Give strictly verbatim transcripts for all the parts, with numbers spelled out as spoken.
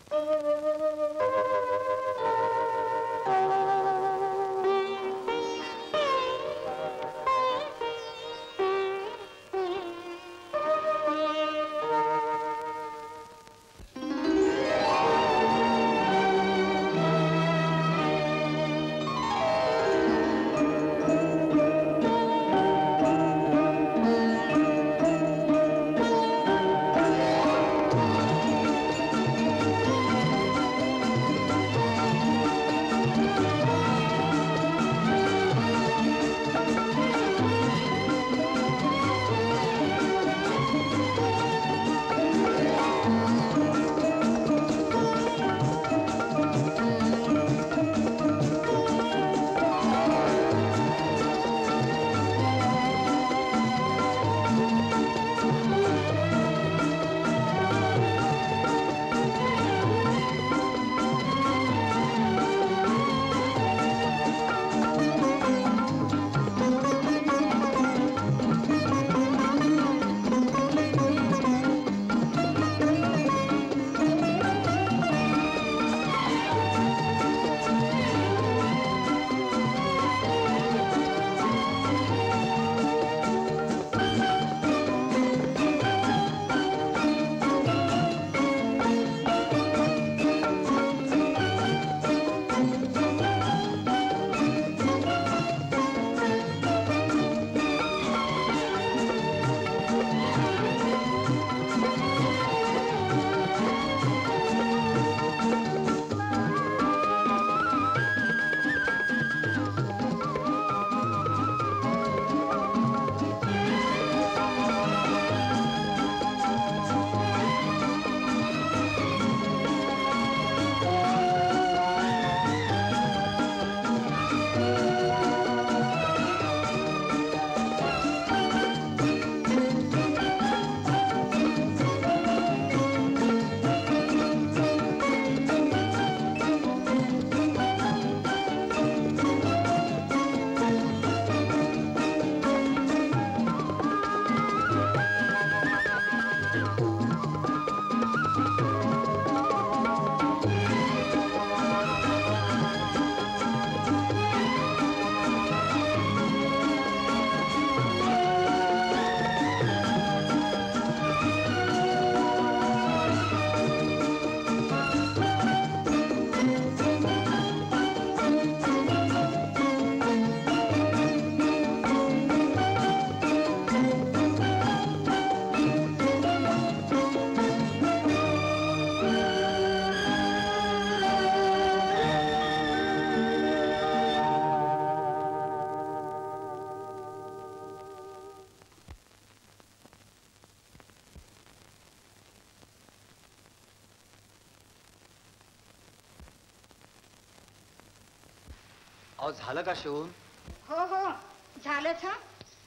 अहो झालं का शिवून? हो हो झालंच. हा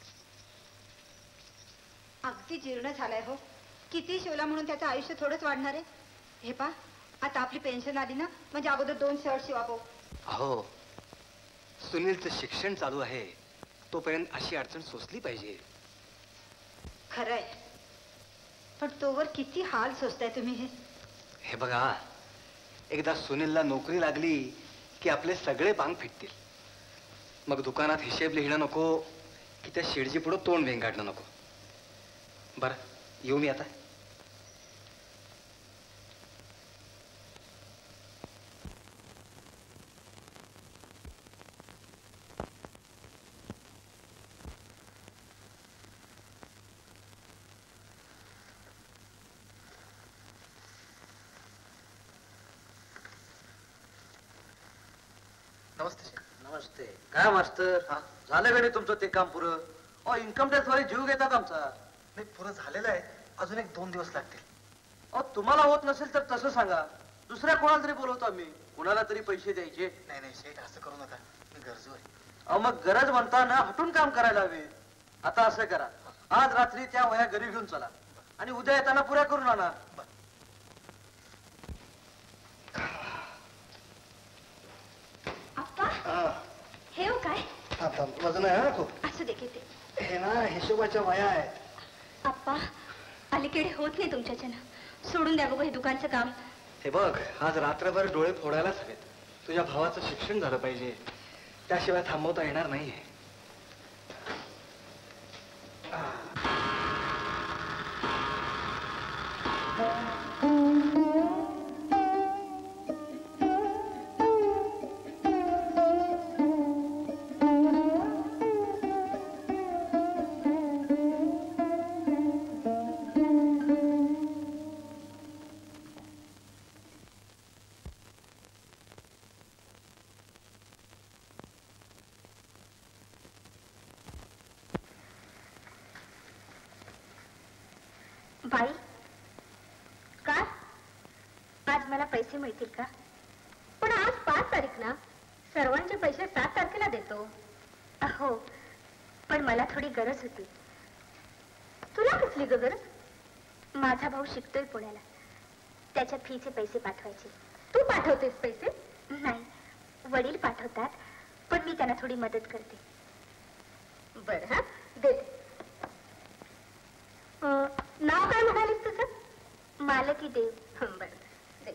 अगदी जीर्ण झालाय हो. किती शिवला म्हणून त्याचं आयुष्य थोडंच वाढणार आहे. हे पा आता आपली पेन्शन आली ना म्हणजे अगोदर दोन शर्ट शिवावं. अहो सुनीलचं शिक्षण चालू आहे तोपर्यंत अशी अडचण सोसली पाहिजे. खरंय पण तोवर किती हाल सोसताय तुम्ही. हे हे बघा एकदा सुनीलला नोकरी लागली की आपले सगळे बांग फिटतील. मग दुकानात हिशेब लिहिणं नको की त्या शेडजी पुढं तोंड वेंगाडणं नको. बरं येऊ मी आता. नमस्ते. नमस्ते. काय मास्तर झालं का नाही तुमचं ते काम पुरं? अहो इन्कम टॅक्स वाले जीव घेतात आमचा. नाही पुरं झालेलं आहे अजून एक दोन दिवस लागतील. अहो तुम्हाला होत नसेल तर तसं सांगा दुसऱ्या कोणाला तरी बोलवतो आम्ही. कुणाला तरी पैसे द्यायचे. नाही नाही शेठ असं करू नका मी गरजू आहे. अहो मग गरज म्हणताना हटून काम करायला हवे. आता असं करा आज रात्री त्या वह्या घरी घेऊन चला आणि उद्या येताना पुऱ्या करून आणा. हे हो काय आता वजन आहे ना खूप. असं दे ते. हे ना हिशोबाच्या वया आहेत. आप्पा अलीकडे होत नाही तुमच्याच्यानं. सोडून द्या गो हे दुकानचं काम. हे बघ, आज रात्रभर डोळे फोडायलाच हवेत. तुझ्या भावाचं शिक्षण झालं पाहिजे, त्याशिवाय थांबवता येणार नाहीये. बाई, का आज मला पैसे मिळतील का? पण आज पाच तारीख ना, सर्वांचे पैसे सात तारखेला देतो. हो, पण मला थोडी गरज होती. तुला कसली ग गरज? माझा भाऊ शिकतोय पुण्याला, त्याच्या फीचे पैसे पाठवायचे. तू पाठवतेस पैसे? नाही, वडील पाठवतात, पण मी त्यांना थोडी मदत करते. बर, हा देते. नाव काय म्हणालीस तुझं? मालकी देव. बर, दे.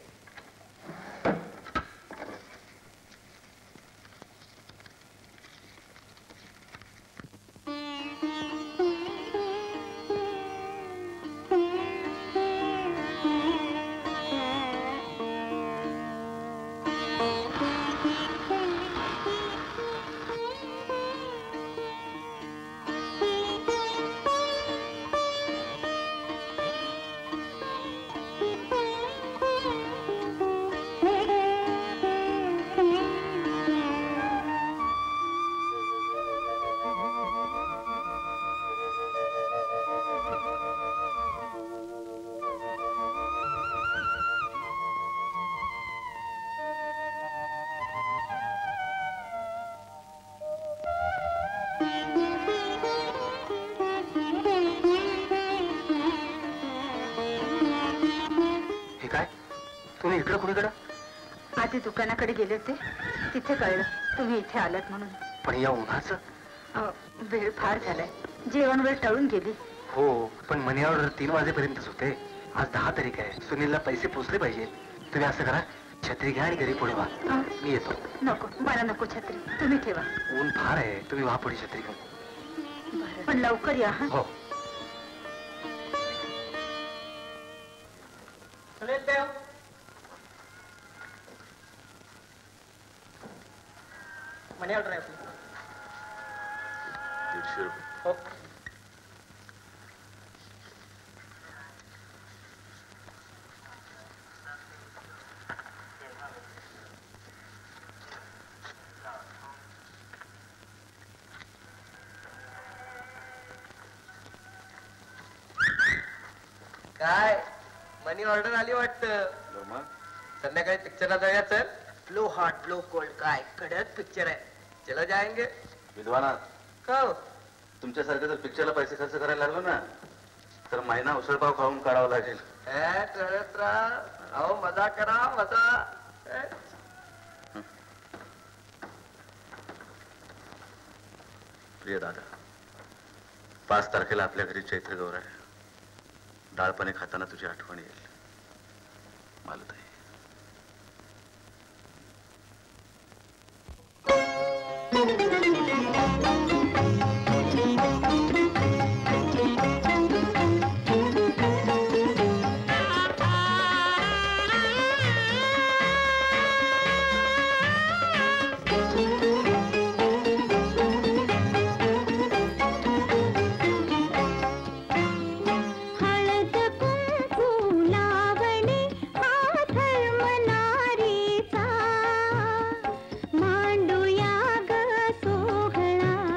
तुम्ही इकडं कुणीकडं? आधी दुकानाकडे गेले होते, तिथे कळलं तुम्ही इथे आलात म्हणून. पण या उन्हाचं? वेळ फार झालाय, जेवण वेळ टळून गेली. हो, पण मनी ऑर्डर तीन वाजेपर्यंतच होते. आज दहा तारीख आहे, सुनीलला पैसे पोचले पाहिजे. तुम्ही असं करा, छत्री घ्या आणि घरी पुढे व्हा, मी येतो. नको, मला नको छत्री, तुम्ही ठेवा. ऊन फार आहे, तुम्ही व्हा पुढे छत्री घेऊन. पण लवकर या. हो. मनी ऑर्डर आहे आपली. दीडशे रुपये. हो. काय मनी ऑर्डर आली वाटतं. संध्याकाळी पिक्चरला जाऊया. चल. लो हॉट लो कोल्ड, काय कडक पिक्चर आहे. चला जाएंगे. विद्वानात का हो? तुमच्यासारखं जर पिक्चरला पैसे खर्च करायला लागलो ना, तर महिना उसळपाव खाऊन काढावं लागेल. अहो मजा करा, मजा. प्रिय दादा, पाच तारखेला आपल्या घरी चैत्र गौर आहे. डाळपणे खाताना तुझी आठवण येईल. मालताई. मांडूया ग सोहळा.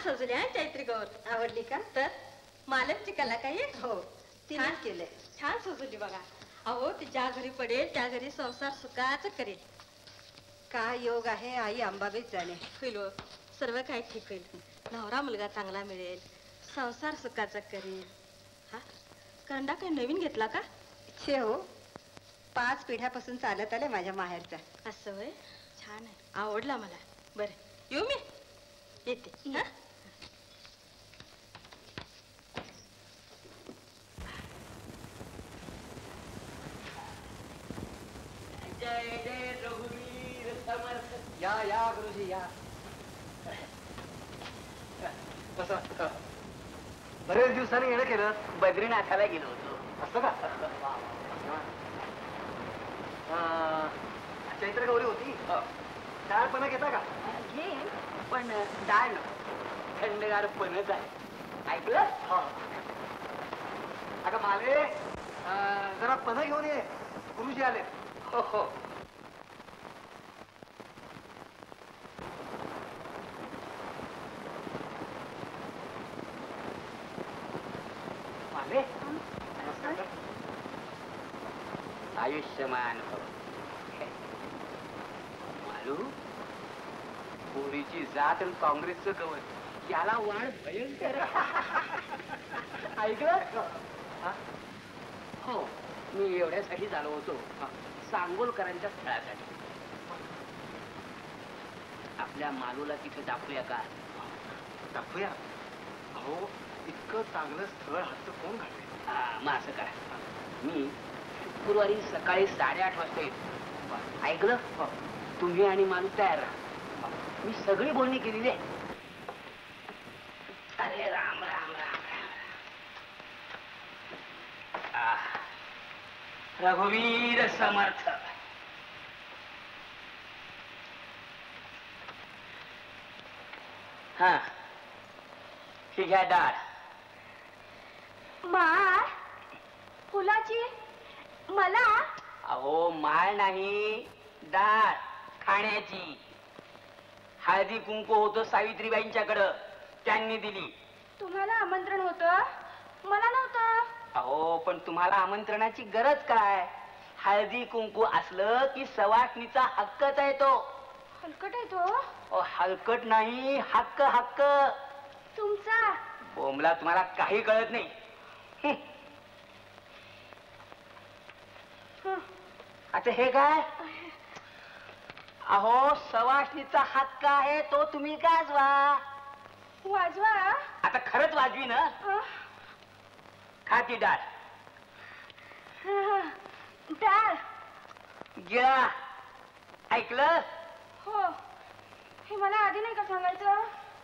सजली आहे चैत्री गौर. आवडली का? तर मालकची कला काही हो तिनेच केलंय. छान सजवली बघा. अहो ती ज्या घरी पडेल त्या घरी संसार सुखाच करेल. काय योग आहे आई अंबाबाईच जाणे. होईल हो. सर्व काही ठीक होईल. नवरा मुलगा चांगला मिळेल, संसार सुखाचा करेल. हा कंडा काही नवीन घेतला का? छे हो, पाच पिढ्यापासून चालत आले माझ्या माहेरचा. असं होय. छान आहे, आवडला मला. बरं येऊ मी, येते. हा जय जय रघुवीर समर्थ. या या गुरुजी या. बसा. बरेच दिवसांनी येणं केलं. बद्रीनाथाला गेलो होतो. असं का? अं, चैत्र गौरी होती. डाळ पण घेता का? घे पण डाळ थंडगार पणच आहे. ऐकलं? अगं माले, अं, जरा पन्ह घेऊन ये, गुरुजी आले. हो हो. माले, आयुष्यमान भव. मालू, पोरीची जात आणि काँग्रेसचं गवत याला वाढ भयंकर. ऐकलं? हा? हो, मी एवढ्यासाठी झालो होतो सांगोलकरांच्या स्थळासाठी. आपल्या मालूला तिथे दाखवूया का? दाखवूया. अहो इतकं चांगलं स्थळ हात कोण घालते? हा, मग असं करा, मी शुक्रवारी सकाळी साडेआठ वाजता येतो. ऐकलं? तुम्ही आणि माणूस तयार राहा. मी सगळी बोलणी केलेली आहे. अरे राम राम राम राम. आह. रघुवीर समर्थ. हा, ही घ्या डाळ. माळ फुलाची मला? अहो माळ नाही, डाळ खाण्याची. हळदी कुंकू होतं सावित्रीबाईंच्याकडं, त्यांनी दिली. तुम्हाला आमंत्रण होतं, मला नव्हतं. अहो पण तुम्हाला आमंत्रणाची गरज काय? हळदी कुंकू असलं की सवासणीचा हक्कच आहे तो. हलकट आहे तो. अहो, हलकट नाही, हक्क हक्क. तुमचा बोमला तुम्हाला काही कळत नाही. हं. हं. आता हे काय? अहो सवासणीचा हक्क आहे तो तुम्ही गाजवा. वाजवा. आता खरंच वाजवी ना? हं. खाती डाळ. हं. डाळ. गिळा. ऐकलं? हो, हे मला आधी नाही का सांगायचं?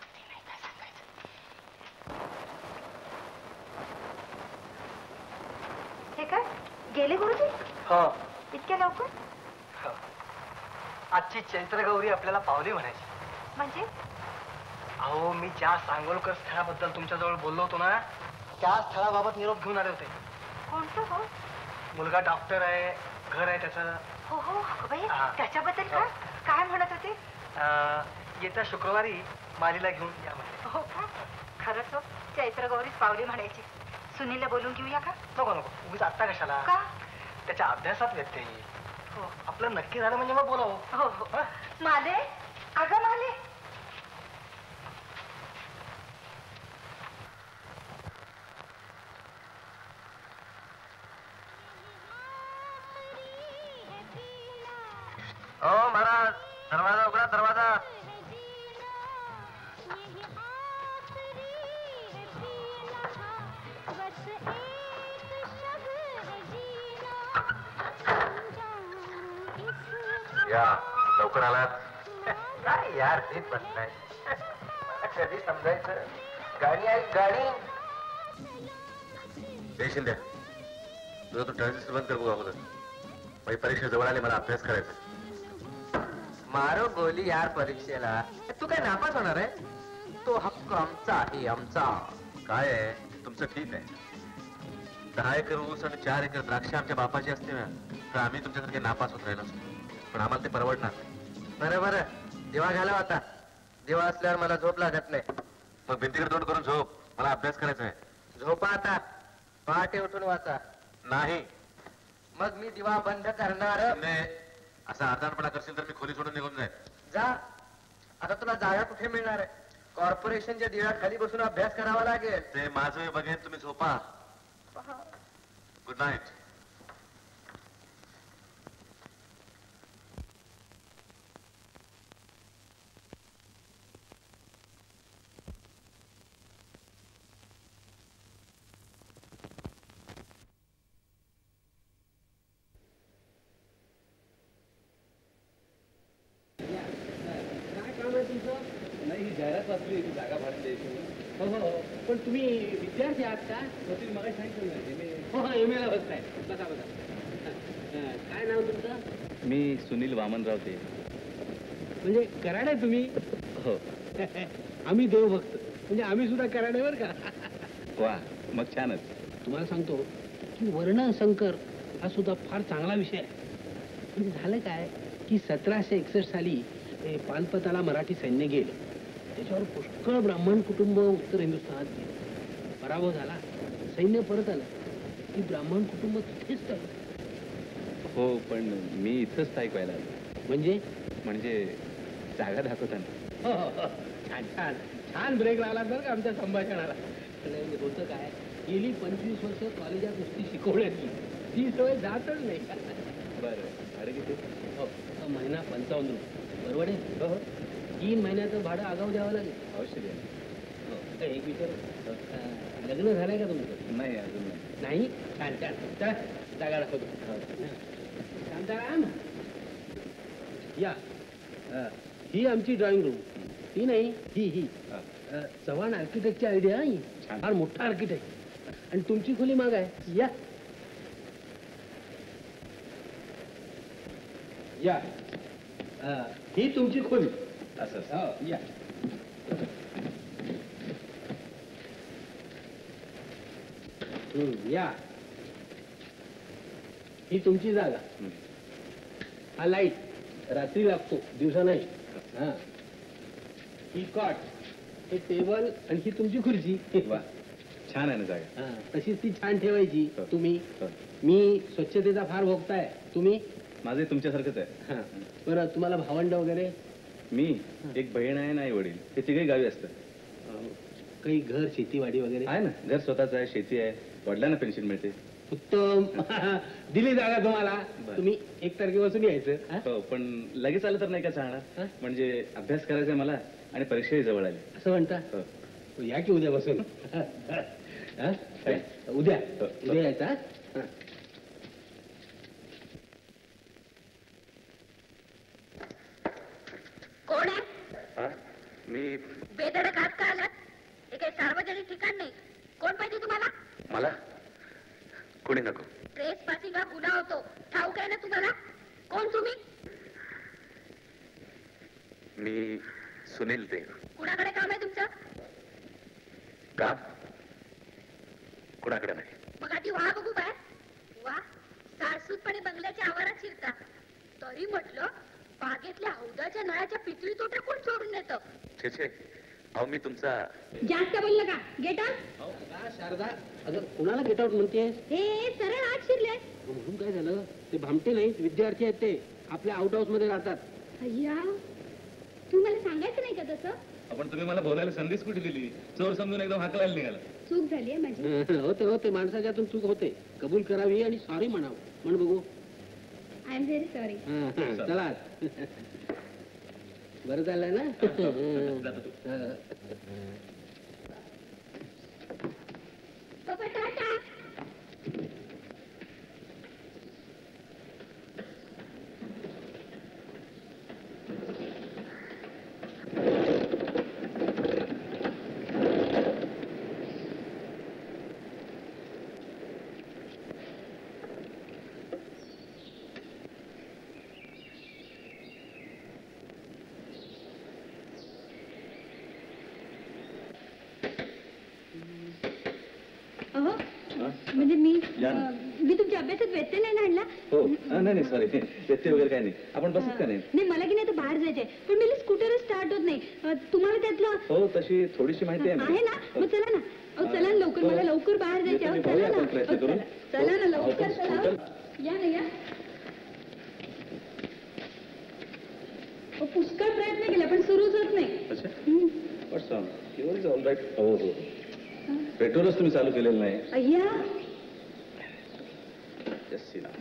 हे काय गेले गुरुजी? हो. इतक्या लवकर? हो. आजची चैत्र गौरी आपल्याला पावली म्हणायची. म्हणजे? अहो मी ज्या सांगोलकर स्थळाबद्दल तुमच्याजवळ बोललो होतो ना, त्या स्थळाबाबत निरोप घेऊन आले होते. कोणतं हो? मुलगा डॉक्टर आहे, घर आहे त्याचं. हो हो अगं बाई, हा. त्याच्याबद्दल का? हो. काय म्हणत होते? अं, येत्या शुक्रवारी मालीला घेऊन या म्हणजे. हो का? खरंच हो, चैत्र गौरीच पावली म्हणायची. सुनीलला बोलून घेऊया का? नको नको, उगीच आत्ता कशाला? का? त्याच्या अभ्यासात व्यत्यय येईल. हो आपलं नक्की झालं म्हणजे मग बोलावं. हो हो. माले, अगं माले. ओ महाराज, दरवाजा उघडा, दरवाजा. या लवकर आलात. काय यार ते बसलाय. कधी समजायचं? गाणी आहे गाणी. टेन्शन द्या. तुझा तो ट्रान्झिस्टर बंद कर बघू अगोदर. माझी परीक्षा जवळ आली, मला अभ्यास करायचा. मारो गोली यार परीक्षेला. तू काय नापास होणार आहे? तो हक्क आमचा आहे, आमचा. काय आहे तुमचं ठीक आहे. दहा एकर ऊस आणि चार एकर द्राक्ष आमच्या बापाची असते ना, तर आम्ही तुमच्यासारखे नापास होत राहिलो असतो. पण आम्हाला ते परवडणार नाही. बरं बरं, दिवा घाला आता. दिवा असल्यावर मला झोप लागत नाही. मग भिंतीकडे तोंड करून झोप, मला अभ्यास करायचा आहे. झोपा आता, पहाटे उठून वाचा. नाही मग मी दिवा बंद करणार. नाही, असा अर्धानपणा करशील तर मी खोली सोडून निघून जाईल. जा, आता तुला जागा कुठे मिळणार आहे? कॉर्पोरेशनच्या दिव्याखाली बसून अभ्यास करावा लागेल. ते माझं बघेन, तुम्ही झोपा. Good night. नाही, ही जाहिरात वाचली, ती जागा भाडे द्यायची. हो हो हो. पण तुम्ही विद्यार्थी आहात का? होती मग सांगितलं नाही मी. हो हो, एम एला बसताय. बसा बसा. हा, काय नाव तुमचं? मी सुनील वामनराव ते. म्हणजे कराड आहे तुम्ही? हो. आम्ही देवभक्त, म्हणजे आम्ही सुद्धा कराड आहे बरं का. वा, मग छानच. तुम्हाला सांगतो की वर्ण संकर हा सुद्धा फार चांगला विषय आहे. म्हणजे झालं काय की सतराशे एकसष्ट साली हे पानपताला मराठी सैन्य गेलं. त्याच्यावर पुष्कळ ब्राह्मण कुटुंब उत्तर हिंदुस्थानात गेले. पराभव झाला, सैन्य परत आलं की ब्राह्मण कुटुंब तिथेच राहिलं. हो, पण मी इथंच स्थायिक व्हायला आलो. म्हणजे म्हणजे जागा दाखवताना. हो, हो, हो. छान छान छान ब्रेक लागला बरं का आमच्या संभाषणाला. नाही, होतं काय, गेली पंचवीस वर्ष कॉलेजात नुसती शिकवण्याची ती सवय जातच नाही. बरं, अरे किती? हो, हा महिना पंचावन्न रुपये बरोबर आहे. हो, तीन महिन्याचं भाडं आगाऊ द्यावं लागेल. अवश्य द्या. हो, आता एक विचार, अं, लग्न झालंय का तुमचं? नाही, अजून नाही. नाही? छान छान. चला जागा दाखवतो. शांताराम या. अं, ही आमची ड्रॉइंग रूम. ही नाही, ही ही अं, चव्हाण आर्किटेक्टची आयडिया ही. छान. फार मोठा आर्किटेक्ट. आणि तुमची खोली माग आहे. या या. अं, ही तुमची खोली. असं असं. हो, या. हम्म, या. ही तुमची जागा. हं. हा लाईट रात्री लागतो, दिवसा नाही. हा, ही कॉट, हे टेबल आणि ही तुमची खुर्ची. वा, छान आहे ना जागा. हा, तशीच ती छान ठेवायची. हो. तुम्ही हो. मी स्वच्छतेचा फार भोगताय. तुम्ही माझे तुमच्यासारखंच आहे. हा, बरं तुम्हाला भावंड वगैरे? मी एक बहीण आहे ना, आई वडील ते तिघे गावी असतात. अं, काही घर शेतीवाडी वगैरे? आहे ना, घर स्वतःच आहे, शेती आहे, वडिलांना पेन्शन मिळते. उत्तम. दिली जागा तुम्हाला. बरं. तुम्ही एक तारखेपासून यायचं. हा? हो, पण लगेच आलं तर नाही का हा? चालणार? म्हणजे अभ्यास करायचा आहे मला आणि परीक्षाही जवळ आली. असं म्हणता? हो. हो, या की उद्यापासून. हा? उद्या हो. उद्या यायचा. हा? कोण आहे? मी बेधडक हात का आलात? हे काही सार्वजनिक ठिकाण नाही. कोण पाहिजे तुम्हाला? मला कोणी नको. ट्रेस पासिंग हा गुन्हा होतो, ठाऊक आहे ना तुम्हाला? कोण तुम्ही? मी सुनील देव. कुणाकडे काम आहे तुमचं? का? कुणाकडे नाही. मग आधी वा बघू बाय. वा, सारसूतपणे बंगल्याच्या आवारात शिरता. तरी म्हटलं बागेतल्या हौदाच्या नळाच्या पितळी तोट्या कोण सोडून येतं? छे छे, अहो मी तुमचा. जास्त बोललं का? Get out. हो, का शारदा, अगं कुणाला गेट आउट म्हणतेस? हे सरळ आत शिरले. म्हणून काय झालं, ते भामटे नाहीत, विद्यार्थी आहेत. ते आपल्या आउट हाऊस मध्ये राहतात. अय्या, तू मला सांगायचं नाही का तसं? आपण तुम्ही मला बोलायला संधीच कुठे दिली? चोर समजून एकदम हाकलायला निघाला. चूक झाली आहे माझी. होते होते माणसाच्या हातून चूक होते. कबूल करावी आणि सॉरी म्हणावं. म्हण बघू. I am very sorry. हा, हा, चला. बरं झालंय ना. हा. पप्पा टाटा. म्हणजे मी या ना. अं, मी तुमच्या अभ्यासात व्यत्यय नाही ना आणला? हो नाही नाही सॉरी व्यत्यय वगैरे काय नाही. आपण बसत का नाही? नाही मला की नाही तर बाहेर जायचंय पण मला स्कूटर स्टार्ट होत नाही. अ, तुम्हाला त्यातलं हो तशी थोडीशी माहिती आहे आहे ना? मग चला ना. अहो चला ना लवकर, मला लवकर बाहेर जायचं. अहो, चला ना. प्रयत्न करू. चला ना लवकर चला. या ना या. अहो, पुष्कळ प्रयत्न केला पण सुरूच होत नाही. अच्छा हम्म. What's wrong? Your is all right. हो हो पेट्रोलच तुम्ही चालू केलेलं नाही. अय्या जस्ट सी ना.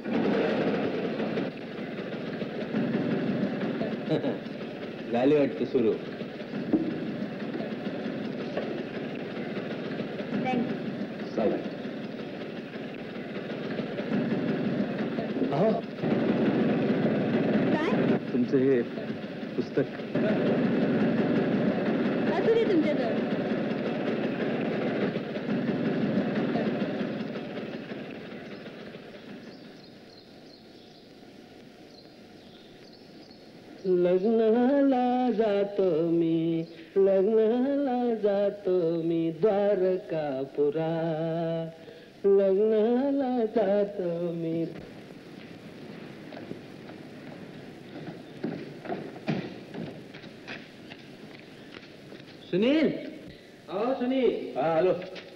झाली वाटतं सुरू. थँक्यू. चालेल. अहो काय तुमचं हे पुस्तक असू दे तुमच्याजवळ. लग्नाला जातो मी, लग्नाला जातो मी द्वारकापुरा, लग्नाला जातो मी. सुनील, अहो सुनील. हा हॅलो.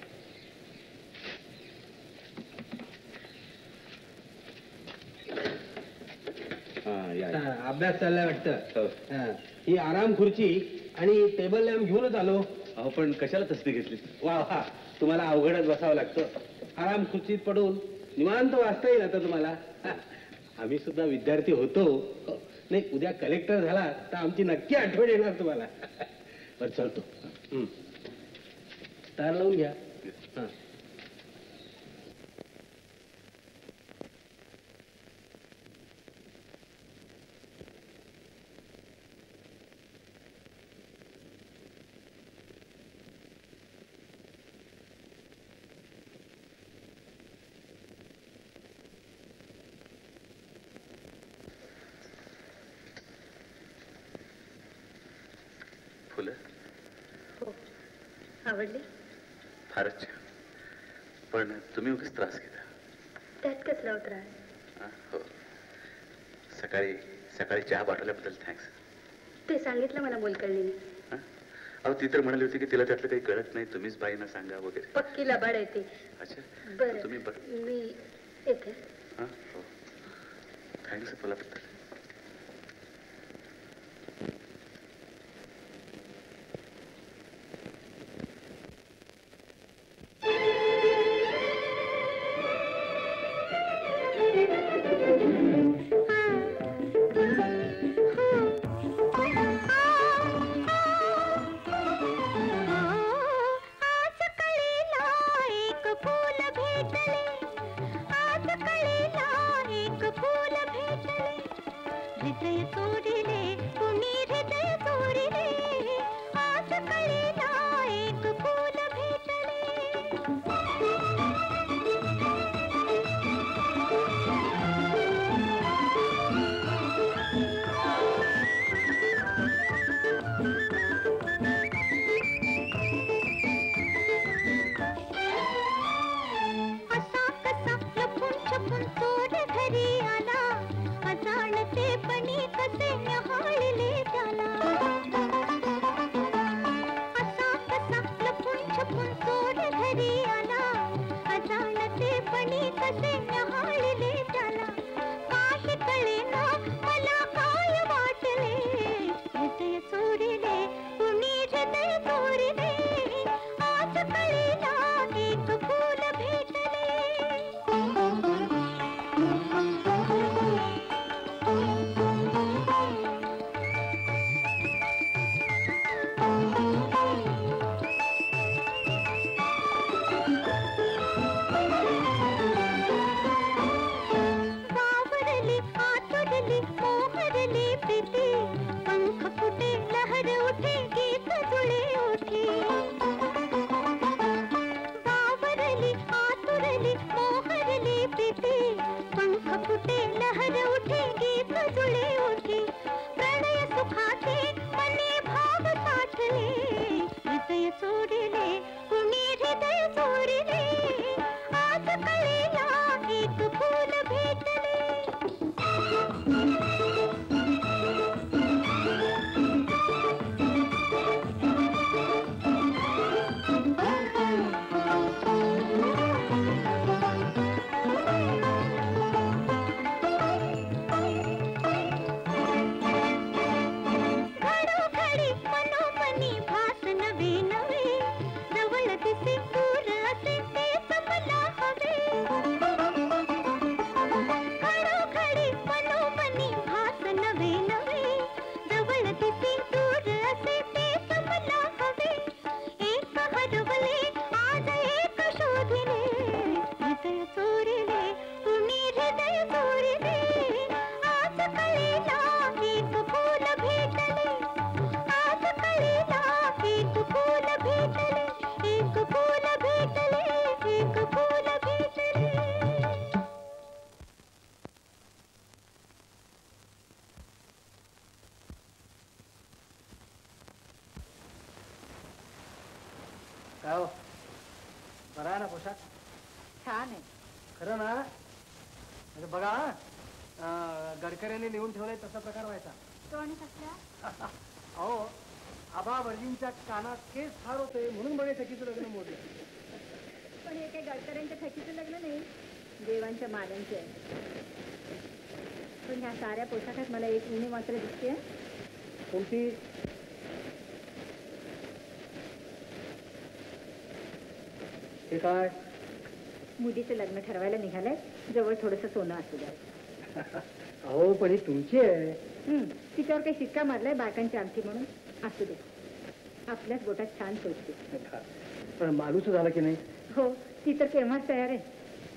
हा, अभ्यास चाललाय वाटतं. हो. हा, ही आराम खुर्ची आणि टेबल लॅम्प घेऊनच आलो. अहो पण कशाला तसली घेतली? वा वा, तुम्हाला अवघडच बसावं लागतं. आराम खुर्चीत पडून निवांत वाचता येईल आता तुम्हाला. हा, आम्ही सुद्धा विद्यार्थी होतो. हो, नाही उद्या कलेक्टर झाला तर आमची नक्की आठवण येणार तुम्हाला. बरं चलतो. हं. तार लावून घ्या. हा. फुलं हो आवडली. फारच छान. पण तुम्ही उगीच त्रास घेता. त्यात कसला त्रास? हा, हो. सकाळी सकाळी चहा पाठवल्याबद्दल थँक्स. ते सांगितलं मला मोलकर्णीने. हा? अहो ती तर म्हणाली होती की तिला त्यातलं काही कळत नाही, तुम्हीच बाईंना सांगा वगैरे. पक्की लबाड आहे ती. अच्छा बरं तुम्ही बरं. मी येते. हां हो थँक्स फुलाबद्दल. सोडले कुणी हृदय चोरले आज कळेला एक काय हो बरा आहे ना पोशाख? छान आहे. खरं ना? म्हणजे बघा अं, गडकऱ्यांनी लिहून ठेवलंय तसा प्रकार व्हायचा. तो आणि कसला? अहो आबा वर्जींच्या कानात केस फार होते म्हणून बघे सखीचं लग्न मोडलं. पण हे काही गडकऱ्यांच्या थकीचं लग्न नाही, देवांच्या मालांचे आहे. पण ह्या साऱ्या पोशाखात मला एक उणी मात्र दिसते. कोणती? हे काय? मुलीचं लग्न ठरवायला निघालंय, जवळ थोडंसं सोनं असू द्या. अहो पण ही तुमची आहे. हम्म, तिच्यावर काही शिक्का मारलाय बायकांची अंगठी म्हणून. असू दे, आपल्याच बोटात छान सोचते. पण मालूच झालं की नाही? हो, ती तर केव्हाच तयार आहे.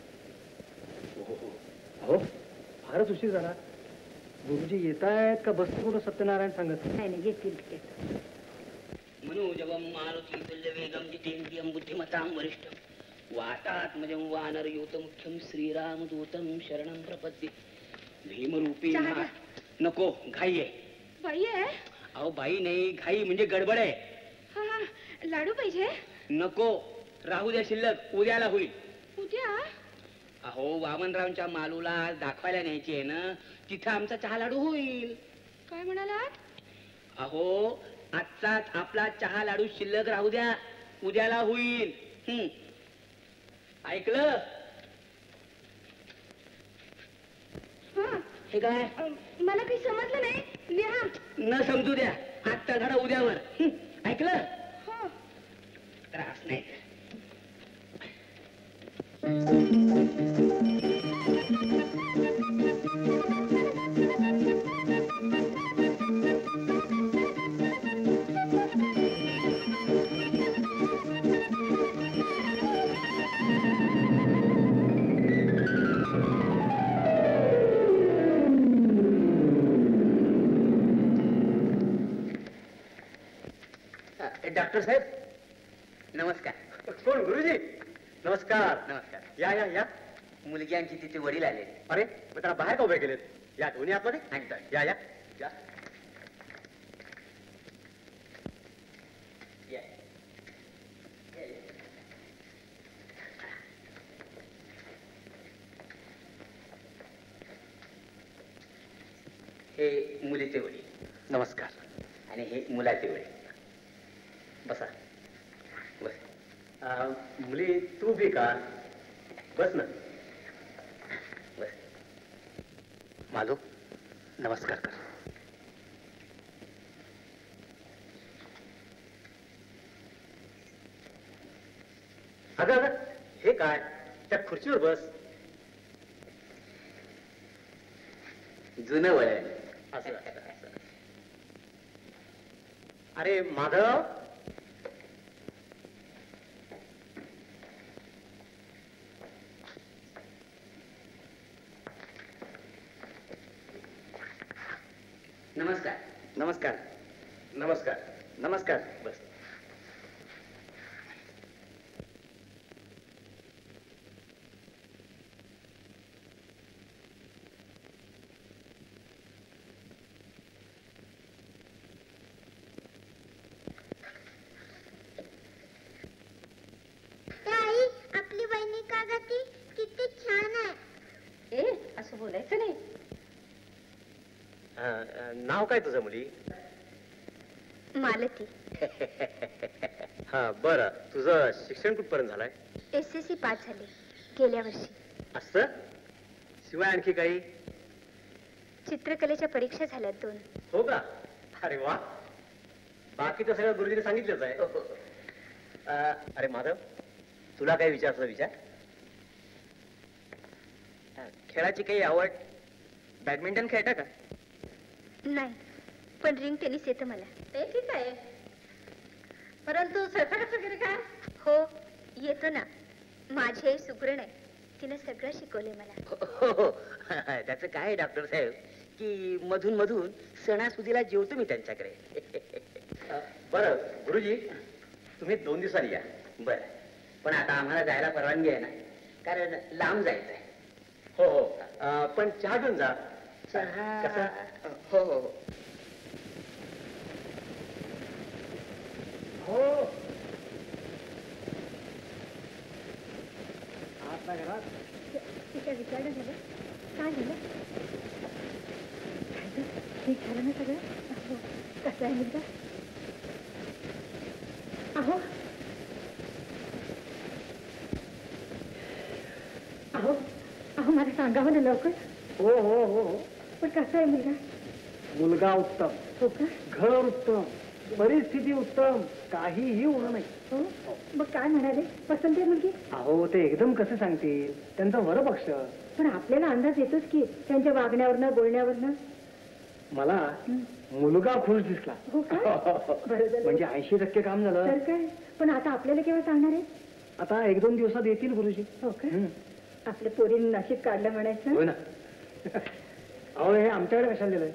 अहो फारच उशीर झाला. गुरुजी येत आहेत का बसतो कुठं सत्यनारायण सांगत? नाही नाही, घेतील तिथे. मनोजवम मारुती तुल्यवेगम जितेंद्रियम बुद्धिमतां वरिष्ठम वातात्मजं वानरयूत मुख्यम श्रीराम दूतम शरणं प्रपद्ये भीमरूपी चहा मा- घ्या. नको घाई आहे. बाई आहे. अहो बाई नाही, घाई म्हणजे गडबड आहे. हा हा, लाडू पाहिजे. नको, राहू द्या शिल्लक, उद्याला होईल. उद्या? अहो वामनरावांच्या मालूला आज दाखवायला न्यायची आहे ना, तिथं आमचा चहा लाडू होईल. काय म्हणाला? अहो आजचाच आपला चहा लाडू शिल्लक राहू द्या, उद्याला होईल. हं. ऐकलं? हे काय? मला काही समजलं नाही. लिहा. न समजू द्या, आजचा धडा उद्यावर. हं. ऐकलं? त्रास नाही. डॉक्टर साहेब नमस्कार. कोण? गुरुजी नमस्कार. नमस्कार. या या या. मुलगी आमची तिचे वडील आले. अरे मग त्याला बाहेर का उभे केलेत? या दोन्ही आतमध्ये. आणतोय. या या या. या. या, या. हे मुलीचे वडील नमस्कार. आणि हे मुलाचे वडील. बसा. बस. अं, मुली तू बी का? बस ना. बस. माधव नमस्कार कर. अगं अगं हे काय? त्या खुर्चीवर बस. जुनं वळण. असं असं, असं. अरे माधव. नमस्कार. नमस्कार. नमस्कार. नमस्कार. बस. ताई, आपली वहिनी का गती किती छान आहे. ए, असं बोलायचं नाही. अं, नाव काय तुझं मुली? मालती. हा बरं. तुझं शिक्षण कुठपर्यंत झालंय? एस एस सी पास झाली गेल्या वर्षी. असं? शिवाय आणखी काही? चित्रकलेच्या परीक्षा झाल्यात दोन. हो का? अरे वा. बाकीचं सगळं गुरुजीने सांगितलंच आहे. अं, अरे माधव तुला काय विचारतो विचार. खेळाची काही आवड? बॅडमिंटन खेळता का? नाही, पण रिंग टेनिस येतं मला. ते ठीक आहे, परंतु स्वयंपाकाचं वगैरे काय? हो, येतो ना. माझी आई सुगरण आहे, तिनं सगळं शिकवले मला. हो हो. त्याचं काय आहे डॉक्टर साहेब की मधून मधून सणासुदीला जेवतो मी त्यांच्याकडे. अं, बरं गुरुजी तुम्ही दोन दिवसांनी या. बर, पण आता आम्हाला जायला परवानगी आहे ना, कारण लांब जायचंय. हो हो. अं, पण चहा घेऊन जा. चहा? कसं? हो हो हो. हो. घरात? तिच्या विचारणं झालं काय झालं ठीक झालं ना सगळं अहो कसं आहे मुलगा अहो अहो अहो मला सांगावं ना लवकर हो हो हो हो पण कसं आहे मुलगा मुलगा उत्तम, हो का घर उत्तम, परिस्थिती उत्तम, काहीही होणं नाही. हो मग काय म्हणाले पसंत आहे मुलगी अहो ते एकदम कसं सांगतील, त्यांचा वरपक्ष. पण आपल्याला अंदाज येतोच की त्यांच्या वागण्यावरनं बोलण्यावरनं मला मुलगा खुश दिसला. हो का बरं झालं म्हणजे ऐंशी टक्के काम झालं. तर काय पण आता आपल्याला केव्हा सांगणार आहे आता एक दोन दिवसात येतील गुरुजी. हो का हं. आपल्या पोरीने नशीब काढलं म्हणायचं होय ना. अहो हे आमच्याकडे कशाला दिलंय.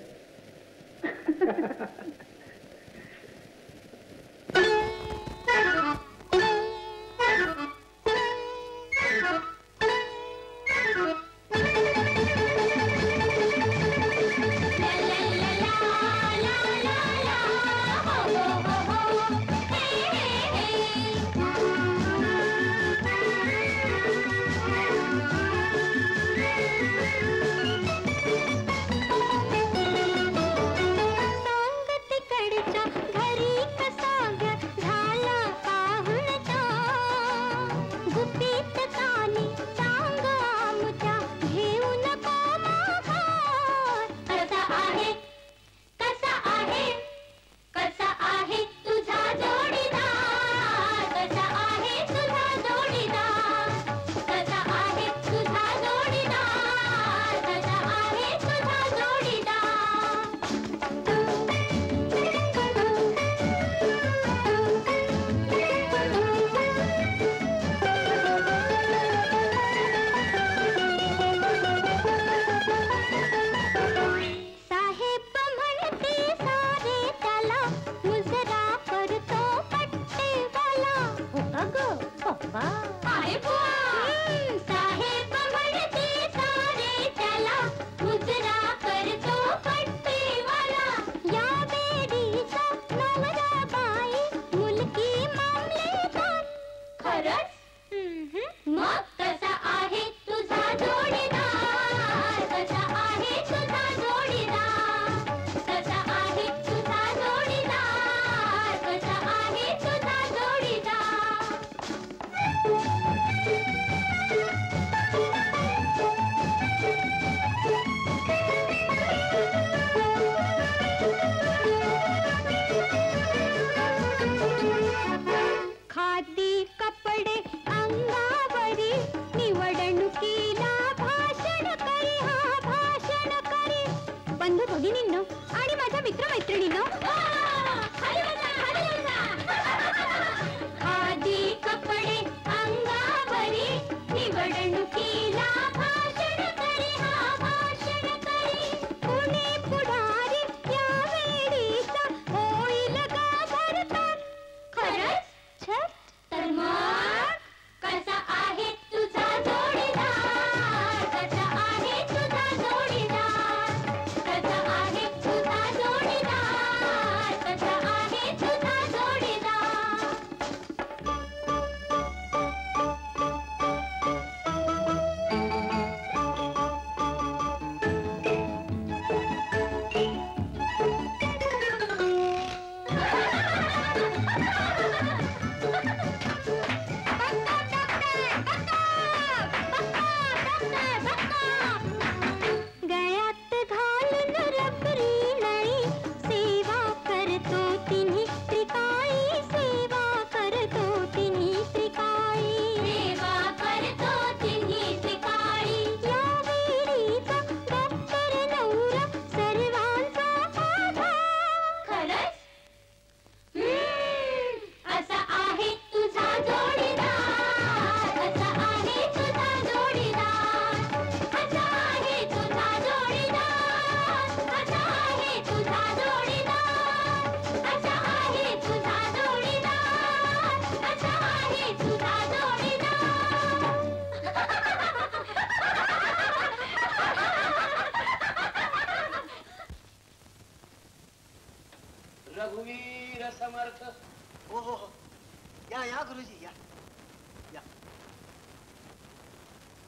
रघुवीर समर्थ. हो हो हो या या गुरुजी या या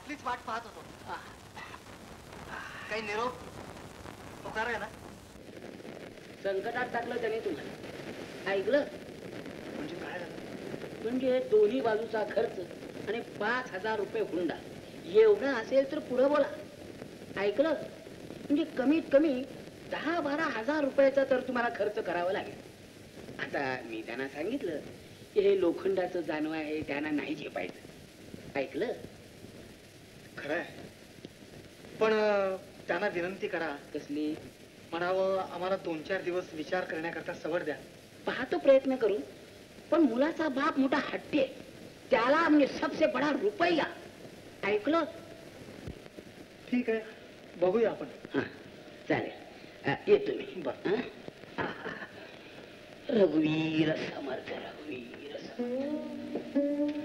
आपलीच वाट पाहत होतो. काही निरोप होकार आहे ना? संकटात टाकलं त्याने तुला. ऐकलं? म्हणजे काय झालं? म्हणजे दोन्ही बाजूचा खर्च आणि पाच हजार रुपये हुंडा एवढं असेल तर पुढं बोला. ऐकलं? म्हणजे कमीत कमी दहा बारा हजार रुपयाचा तर तुम्हाला खर्च करावा लागेल. आता मी त्यांना सांगितलं की हे लोखंडाचं जानवं आहे, त्यांना नाही झेपायचं. ऐकलं? खरंय, पण अं, त्यांना विनंती करा, कसली? म्हणावं आम्हाला दोन चार दिवस विचार करण्याकरता सवड द्या. पाहतो प्रयत्न करू, पण मुलाचा बाप मोठा हट्टी आहे, त्याला म्हणजे सबसे बडा रुपया. ऐकलं? ठीक आहे, बघूया आपण. हा, चालेल. अ, येतो मी. बरं. हं? रघुवीर समर्थ, रघुवीर समर्थ.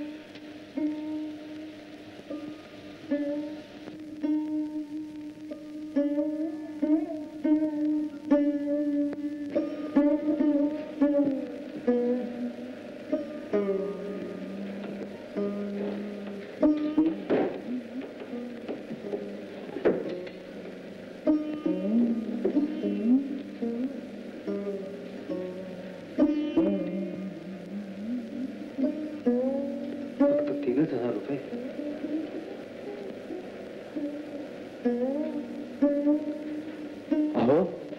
फक्त तीनच हजार रुपये. अहो,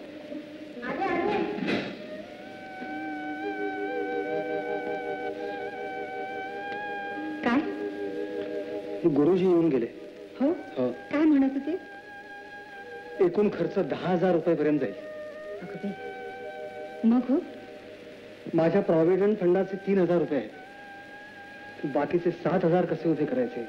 काय गुरुजी येऊन गेले. हो हो, काय म्हणत होते? एकूण खर्च दहा हजार रुपये पर्यंत जाईल. अगं बाई, मग हो माझ्या प्रॉव्हिडंट फंडाचे तीन हजार रुपये आहेत. बाकीचे सात हजार कसे उभे करायचे?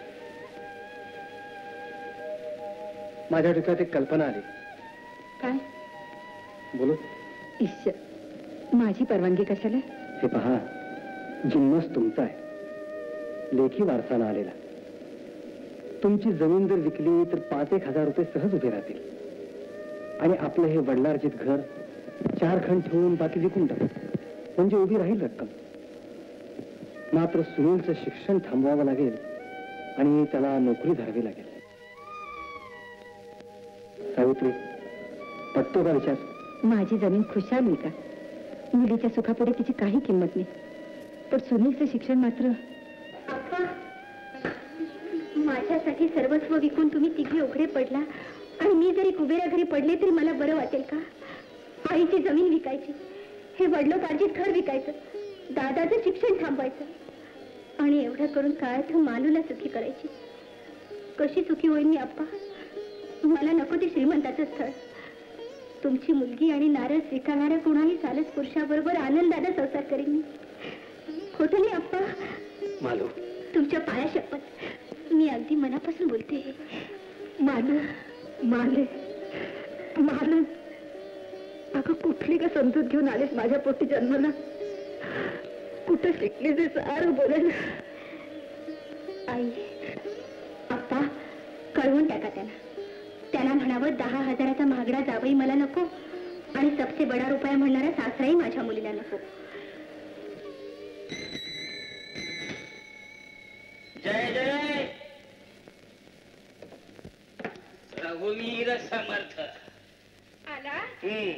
माझ्या डोक्यात एक कल्पना आली. काय? बोलू? ईश्वर, माझी परवानगी कशाला? हे पहा, जिन्नस तुमचा आहे, लेखी वारसाला आलेला. तुमची जमीन जर विकली तर पाच एक हजार रुपये सहज उभे राहतील आणि आपलं हे वडिलार्जित घर चार खंड ठेवून बाकी विकून टाकू, म्हणजे उभी राहील रक्कम. मात्र सुनीलचं शिक्षण थांबवावं लागेल आणि त्याला नोकरी धरावी लागेल. सावित्री, पटतो का विचार? माझी जमीन खुशाल आहे का? मुलीच्या सुखापुढे तिची काही किंमत नाही, पण सुनीलचं शिक्षण मात्र. माझ्यासाठी सर्वस्व विकून तुम्ही तिघे उघडे पडला आणि मी जरी कुबेरा घरी पडले तरी मला बरं वाटेल का? आईची जमीन विकायची, हे वडिलोपार्जित घर विकायचं, दादाचं शिक्षण थांबवायचं आणि एवढं करून काय तर मालूला सुखी करायची. कशी सुखी होईल मी आप्पा? मला नको ते श्रीमंताचं स्थळ. तुमची मुलगी आणि नारळ स्वीकारणाऱ्या कोणाही सालस पुरुषाबरोबर आनंदाने संसार करीन मी. खोटं नाही आप्पा? मालू, तुमच्या पाया शपथ, मी अगदी मनापासून बोलते. मालू, माले, मालू, अगं कुठली का समजूत घेऊन आलीस माझ्या पोटी जन्माला? कुठं शिकली ते सारं बोलायला? आई, आप्पा, कळवून टाका त्यांना. त्यांना म्हणावं दहा हजाराचा महागडा जावई मला नको आणि सबसे बडा रुपया म्हणणारा सासराही माझ्या मुलीला नको. जय जय रघुवीर समर्थ. आला? हम्म.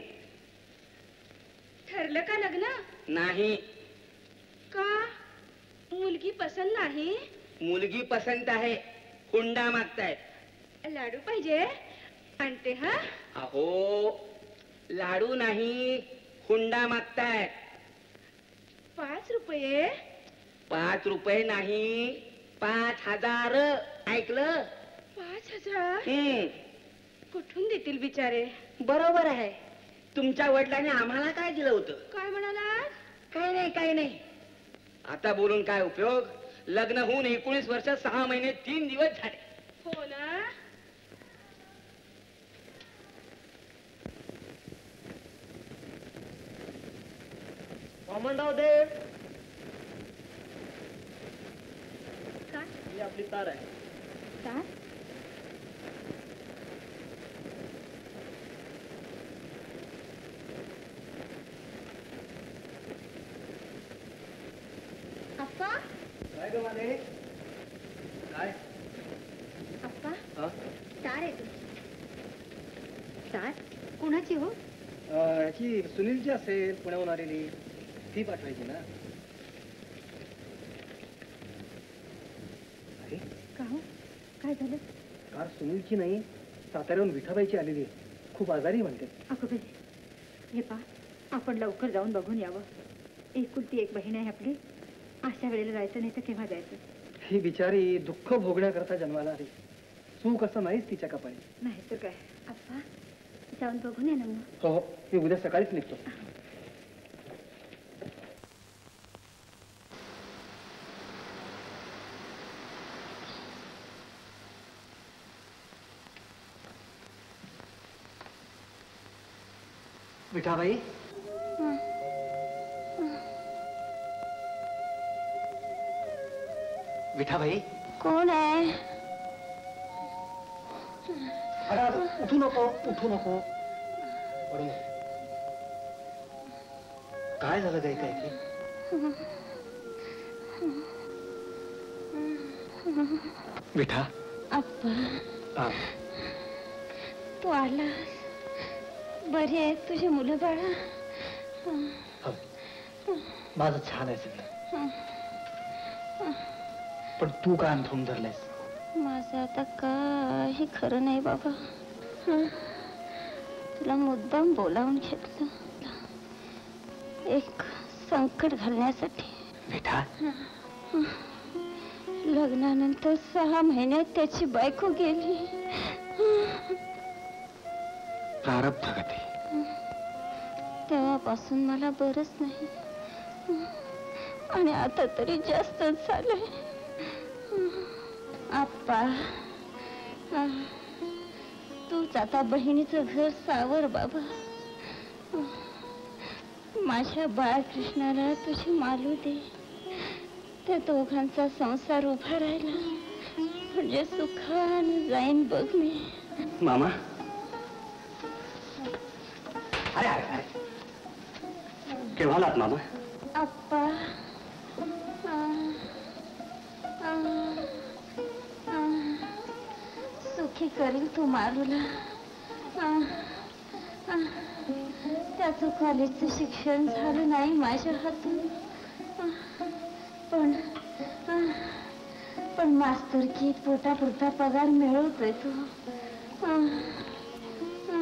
ठरलं का लग्न? नाही. का? मुलगी पसंत नाही? मुलगी पसंत आहे, हुंडा मागतायत. लाडू पाहिजे? आणते हा. अहो, लाडू नाही, हुंडा मागतायत. पाच रुपये? पाच रुपये नाही, पाच हजार. ऐकलं? पाच हजार? हम्म. कुठून देतील बिचारे? बरोबर आहे. तुमच्या वडिलांनी आम्हाला काय दिलं होतं? काय म्हणाला? काय नाही, काय नाही. आता बोलून काय उपयोग? लग्न होऊन एकोणीस वर्ष सहा महिने तीन दिवस झाले. हो ना? वामनराव देव, काय? ही आपली तार आहे. काय? अप्पा, काय ग माने? काय? साथ कुणाची हो? याची सुनीलची असेल, पुण्याहून आलेली, ती पाठवायची ना. अरे का हो, काय झालं? कार सुनीलची नाही, साताऱ्याहून विठाबाईची आलेली आहे. खूप आजारी म्हणते. अगं बाई, हे पा, आपण लवकर जाऊन बघून यावं. एकुलती एक बहीण आहे आपली. अशा वेळेला जायचं नाही तर केव्हा जायचं? ही बिचारी दुःख भोगण्याकरता जन्माला आली. सुख असं नाहीच तिच्या कपाळी. नाही तर काय. आप्पा, जाऊन बघून या ना मग. हो हो, मी उद्या सकाळीच निघतो. विठाबाई, विठाबाई, कोण आहे? अरे अरे, उठू नको, उठू नको. पडू नको. काय झालं काही काय की? विठा, आप्पा, हा, तू आलास. बरी आहे तुझी मुलं बाळा? हो. माझं छान आहे सगळं. पण तू का अंथरून धरलायस? माझं आता काही खरं नाही बाबा. हं. तुला मुद्दाम बोलावून घेतलं एक संकट घालण्यासाठी. विठा, लग्नानंतर सहा महिन्यात त्याची बायको गेली. प्रारब्ध गती. तेव्हापासून मला बरंच नाही आणि आता तरी जास्तच झालंय. आप्पा, तूच आता बहिणीचं घर सावर बाबा. माझ्या बाळकृष्णाला तुझी मालू दे. त्या दोघांचा संसार उभा राहिला म्हणजे सुखाने जाईन बघ मी. मामा, अरे अरे अरे, केव्हा आलात मामा? आप्पा, आ, आ, आ, सुखी करील तू मारूला. आ, आ, त्याचं कॉलेजचं शिक्षण झालं नाही माझ्या हातून. आ, पण आ, पण मास्तर की पोटापुरता पगार मिळवतोय तू. आ, आ,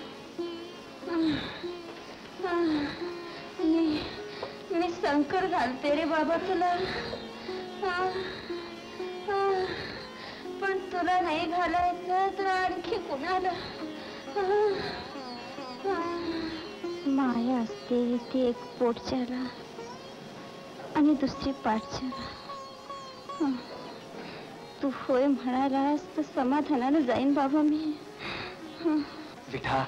आ, आ, मी मी संकट घालते रे बाबा तुला. आ, आ, पण तुला नाही घालायचं तर आणखी कुणाला? आ, आ, माया असते ती एक पोटच्याला आणि दुसरी पाठच्याला. आ, तू होय म्हणालास तर समाधानानं जाईन बाबा मी. आ, विठा,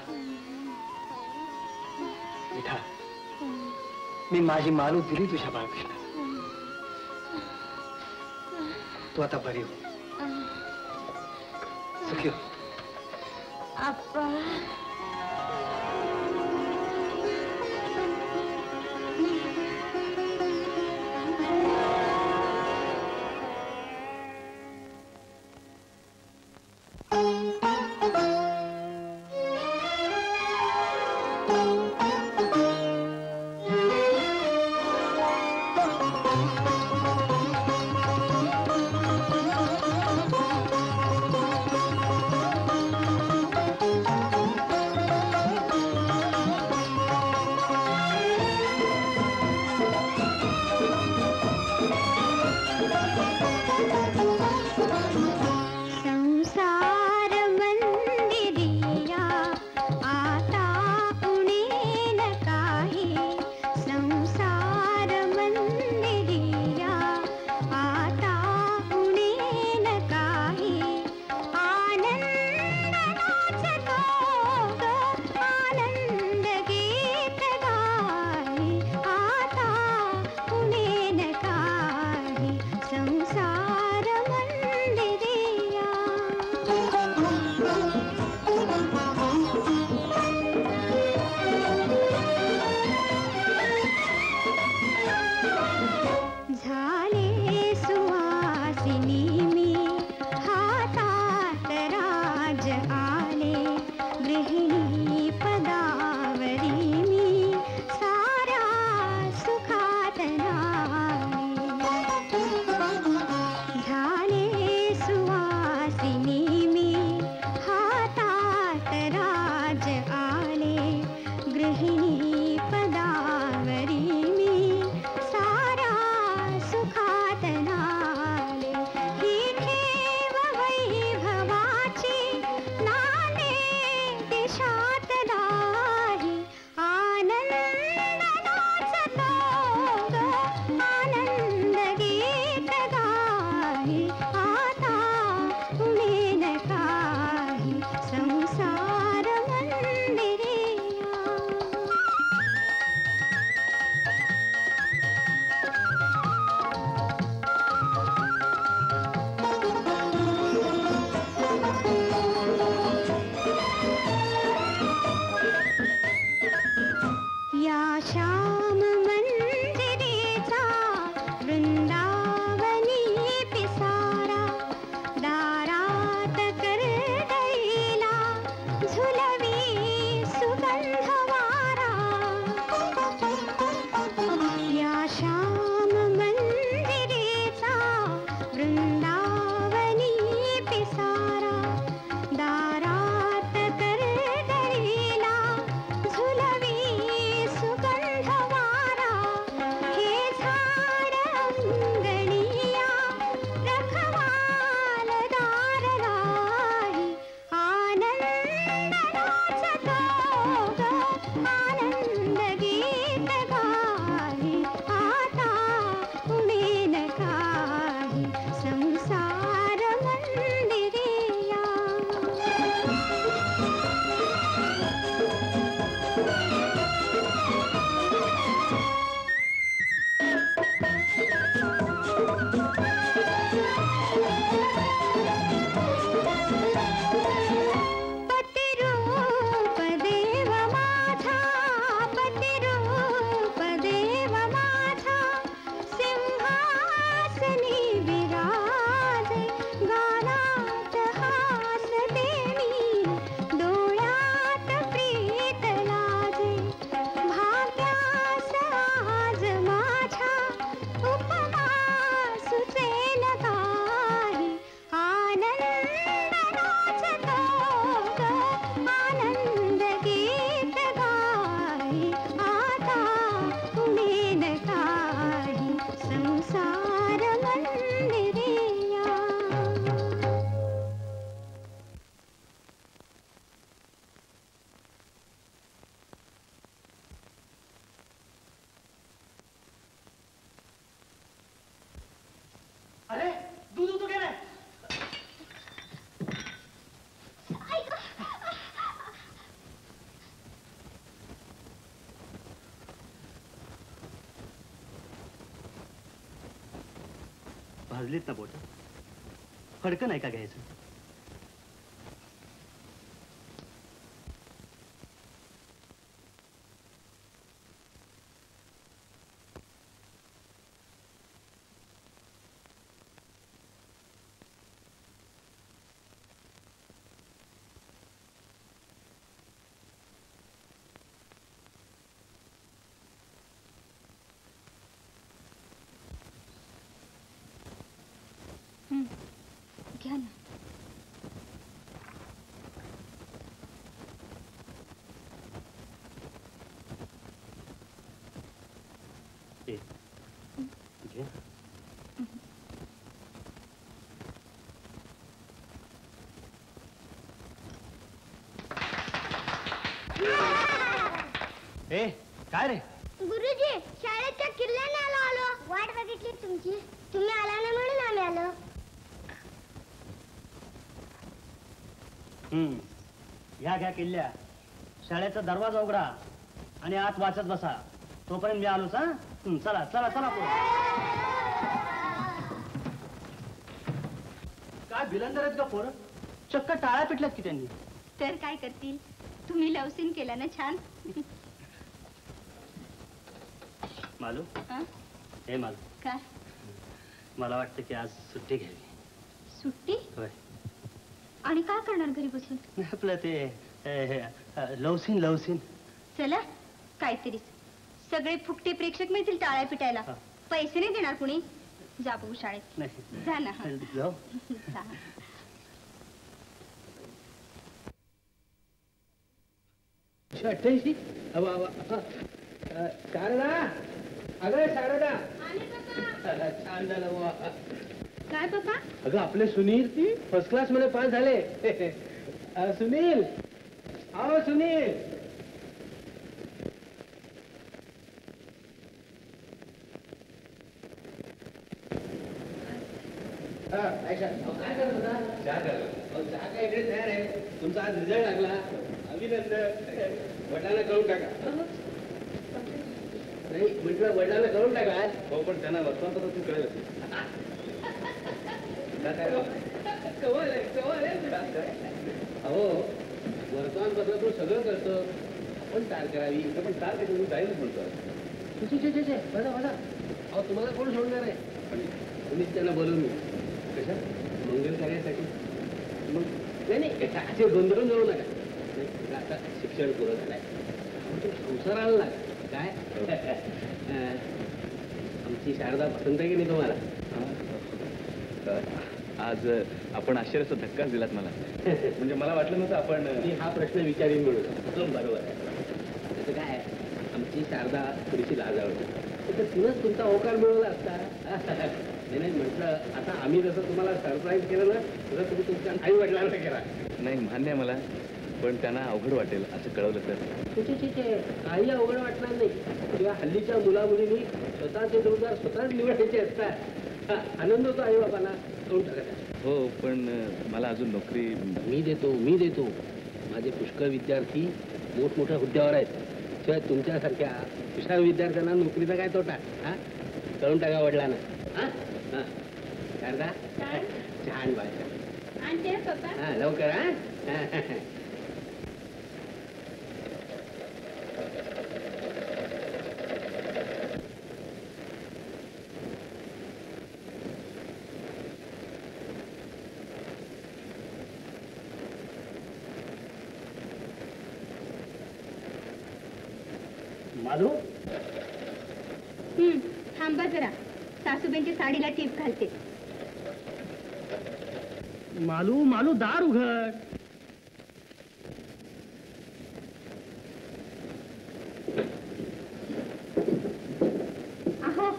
विठा, मी माझी मालू दिली तुझ्या बाळकृष्णाला. तू आता बरी हो, सुखी हो. आप्पा, अरे दूध उतू गेले. भाजलीत ना बोट. फडकं नाही का घ्यायचं? घ्या ना. ए काय रे? गुरुजी शाळेच्या किल्ल्याने आलो आलो वाट बघितली तुमची. तुम्ही आला नाही म्हणून आम्ही आलो. हम्म ह्या घ्या किल्ल्या. शाळेचा दरवाजा उघडा आणि आत वाचत बसा. तोपर्यंत मी आलोच. हा हं, चला चला चला पुढे. काय भिलंदर आहेत का पोरं? चक्क टाळ्या पिटल्यात की त्यांनी. तर काय करतील, तुम्ही लवसीन केला ना छान. मालू हं? हे मालू, काय मला वाटतं की आज सुट्टी घ्यावी. सुट्टी? होय. आणि काय करणार घरी बसून? आपलं ते हे, हे, लवसीन लवसीन. चला काहीतरीच. सगळे फुकटे प्रेक्षक मिळतील टाळ्या पिटायला. हा. पैसे नाही देणार कुणी. जा बघू शाळेत. नाही जा ना. जाऊ. जा. अठ्ठ्याऐंशी. शारदा, अगं शारदा, छान झालं बुवा. काय पप्पा? अगं आपले सुनील फर्स्ट क्लास मध्ये पास झाले. अ, सुनील, आओ सुनील. हा, ऐका. अहो, काय करत होता? अहो, चहा काय इकडे तयार आहे. तुमचा आज रिझल्ट लागला. अभिनंदन. वडिलांना कळून टाका. नाही म्हटलं वडिलांना कळून टाका. हो पण त्यांना वर्तमानपत्रातून कळेल. कमाल आहे, कमाल आहे. अहो वर्तमानपत्रातून सगळं कळतं. पण तार करावी. इथं पण तार तुम्ही जाईलच म्हणतो. छे, छे, छे, छे. बघा बघा. अहो तुम्हाला कोण सोडणार आहे? तुम्हीच त्यांना बोलवून कशा मंगल कार्यासाठी. मग नाही नाही असे गोंधळून जाऊ नका. नाही, आता शिक्षण पुरं झालंय. संसाराला लागा. काय अं, आमची शारदा पसंत आहे की नाही तुम्हाला? आज आपण आश्चर्याचा धक्काच दिलात मला. म्हणजे मला वाटलं नव्हतं आपण मी हा प्रश्न विचारीन म्हणून. बरोबर आहे. त्याचं काय आहे, आमची शारदा थोडीशी लाजाळू. तर तिनंच तुमचा होकार मिळवला असता. नाही नाही म्हटलं आता आम्ही जसं तुम्हाला सरप्राईज केलं ना तसं तुम्ही तुमच्या आई वडिलांना केला. नाही मान्य आहे मला, पण त्यांना अवघड वाटेल असं कळवलं तर. तिथे तिथे काही अवघड वाटणार नाही. किंवा हल्लीच्या मुला मुलींनी स्वतःचे जोरदार स्वतःच निवडायचे असतात. हा, आनंद होतो आई बाबांना. करून टाका. हो पण मला अजून नोकरी. मी देतो मी देतो. माझे पुष्कळ विद्यार्थी मोठमोठ्या हुद्द्यावर आहेत. शिवाय तुमच्यासारख्या हुशार विद्यार्थ्यांना नोकरीचा काय तोटा. हा करून टाका वडिलांना. हा हा शारदा छान भाषा. आणते पप्पा. हा लवकर. हा माधू हम्म थांबा जरा. सासूबाईंच्या साडीला टीप घालते. मालू मालू दार उघड. अहो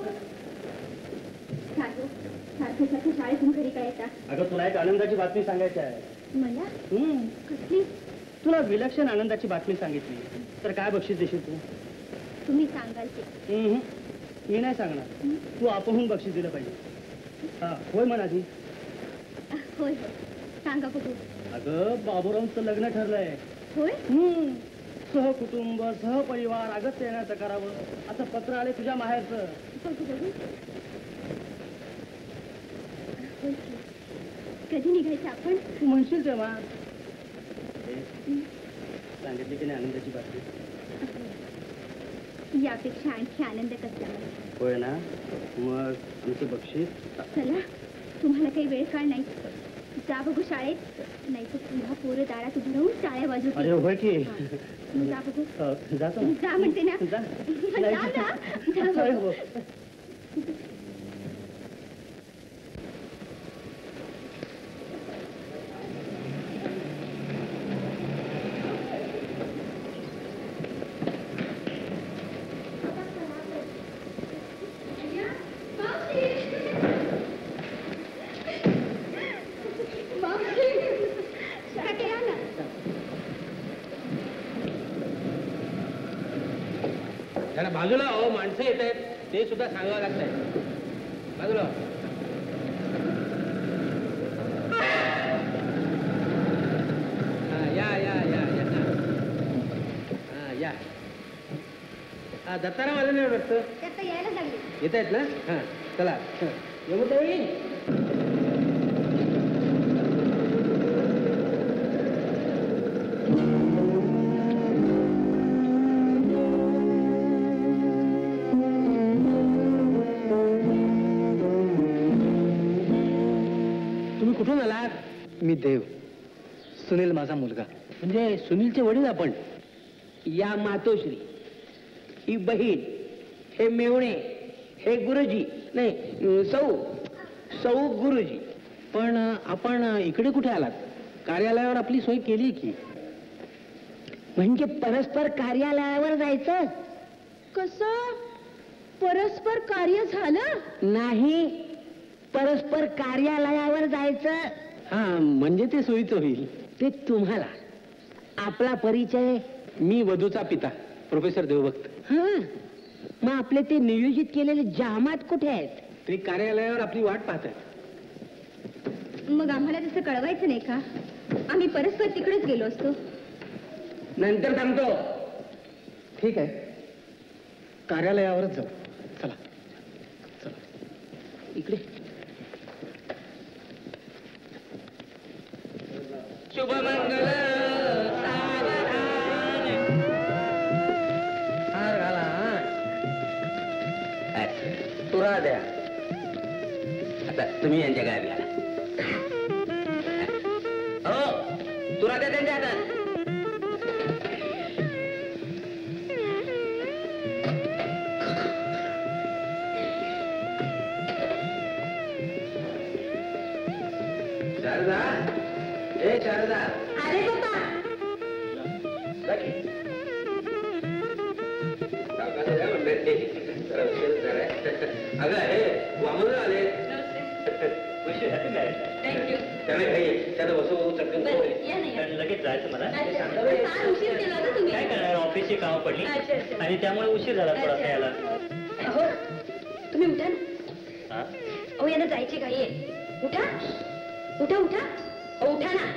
सासू सारखं सारखं शाळेतून घरी काय येता? अगं तुला एक आनंदाची बातमी सांगायची आहे. मला हम्म कसली? तुला विलक्षण आनंदाची बातमी सांगितली तर काय बक्षीस देशील तू? तुम्ही सांगाल ते. हम्म. मी नाही सांगणार. तू आपणहून बक्षीस दिलं पाहिजे. होय म्हणाली. होय होय सांगा बघू. अगं बाबूरावचं लग्न ठरलंय. होय सहकुटुंब सहपरिवार अगत्य येण्याचं करावं असं पत्र आले तुझ्या माहेरचं. बघू बघू. होय की. कधी निघायचं आपण? तू म्हणशील तेव्हा. सांगितली की नाही आनंदाची बातमी? यापेक्षा आणखी आनंद कसला. होय ना. मग आमचं बक्षीस. चला तुम्हाला काही वेळ काळ नाही. जा बघू शाळेत, नाही तर पुन्हा पोरं दारात उभं राहून टाळ्या वाजवतील. अरे होय की. जा बघू. जातो जा म्हणते ना. जा. जा ना. जा बघू. जरा बाजूला हो, माणसं येत आहेत ते सुद्धा सांगावं लागत आहे. बाजूला हा, या या या या हा या. हा दत्ताराम आले नाही वाटतं. आता यायला लागले. येत आहेत ना. हा चला येऊ येईल. कुठून आलात? मी देव, सुनील माझा मुलगा. म्हणजे सुनीलचे वडील आपण. या मातोश्री, ही बहीण, हे मेवणे, हे गुरुजी, नाही सौ सौ गुरुजी. पण आपण इकडे कुठे आलात? कार्यालयावर आपली सोय केली की? म्हणजे परस्पर कार्यालयावर जायचं? कसं परस्पर कार्य झालं नाही, परस्पर कार्यालयावर जायचं. हा म्हणजे ते सोयीचं होईल. ते तुम्हाला. आपला परिचय? मी वधूचा पिता, प्रोफेसर देवभक्त. हा, मग आपले ते नियोजित केलेले जहामात कुठे आहेत? ते कार्यालयावर आपली वाट पाहत आहेत. मग आम्हाला तसं कळवायचं नाही का? आम्ही परस्पर तिकडेच गेलो असतो. नंतर सांगतो. ठीक आहे, कार्यालयावरच जाऊ. चला चला इकडे. शुभमंगल हार घाला. तुरा द्या. आता तुम्ही यांच्या गावी आला. हो तुरा द्या त्यांच्या हातात. शारदा, ए शारदा. अरे बाबा. अगं हे वामन आले. त्याला बसवू चटकन लगेच जायचं मला. उशीर केला ना तुम्ही. काय करणार, ऑफिसची कामं पडली आणि त्यामुळे उशीर झाला थोडासा यायला. हो तुम्ही उठा ना. अहो यांना जायची घाई आहे. उठा उठा उठा. अहो उठा ना.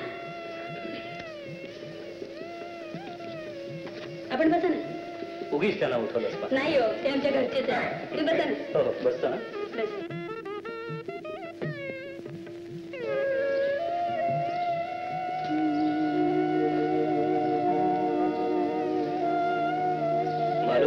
आपण बसा ना. उगीच त्यांना उठवलं. नाही हो, ते आमच्या घरचेच आहे. तुम्ही बसा ना. हो बसतो ना. बस. मालू,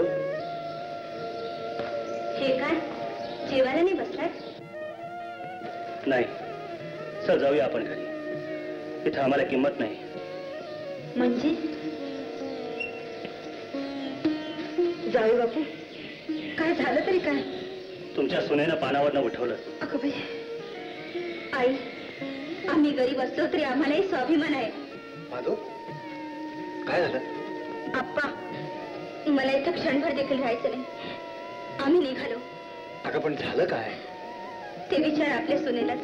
हे काय जेवायला नाही बसलाय? नाही चल जाऊया आपण घरी. इथं आम्हाला किंमत नाही. म्हणजे जाऊ बापू, काय झालं तरी काय? तुमच्या सुनेनं पानावरनं उठवलं. अगं बाई, आई आम्ही गरीब असलो तरी आम्हालाही स्वाभिमान आहे. माधव, काय झालं? आप्पा, मला इथं क्षणभर देखील राहायचं नाही. आम्ही निघालो. अगं पण झालं काय? ते विचार आपल्या सुनेलाच.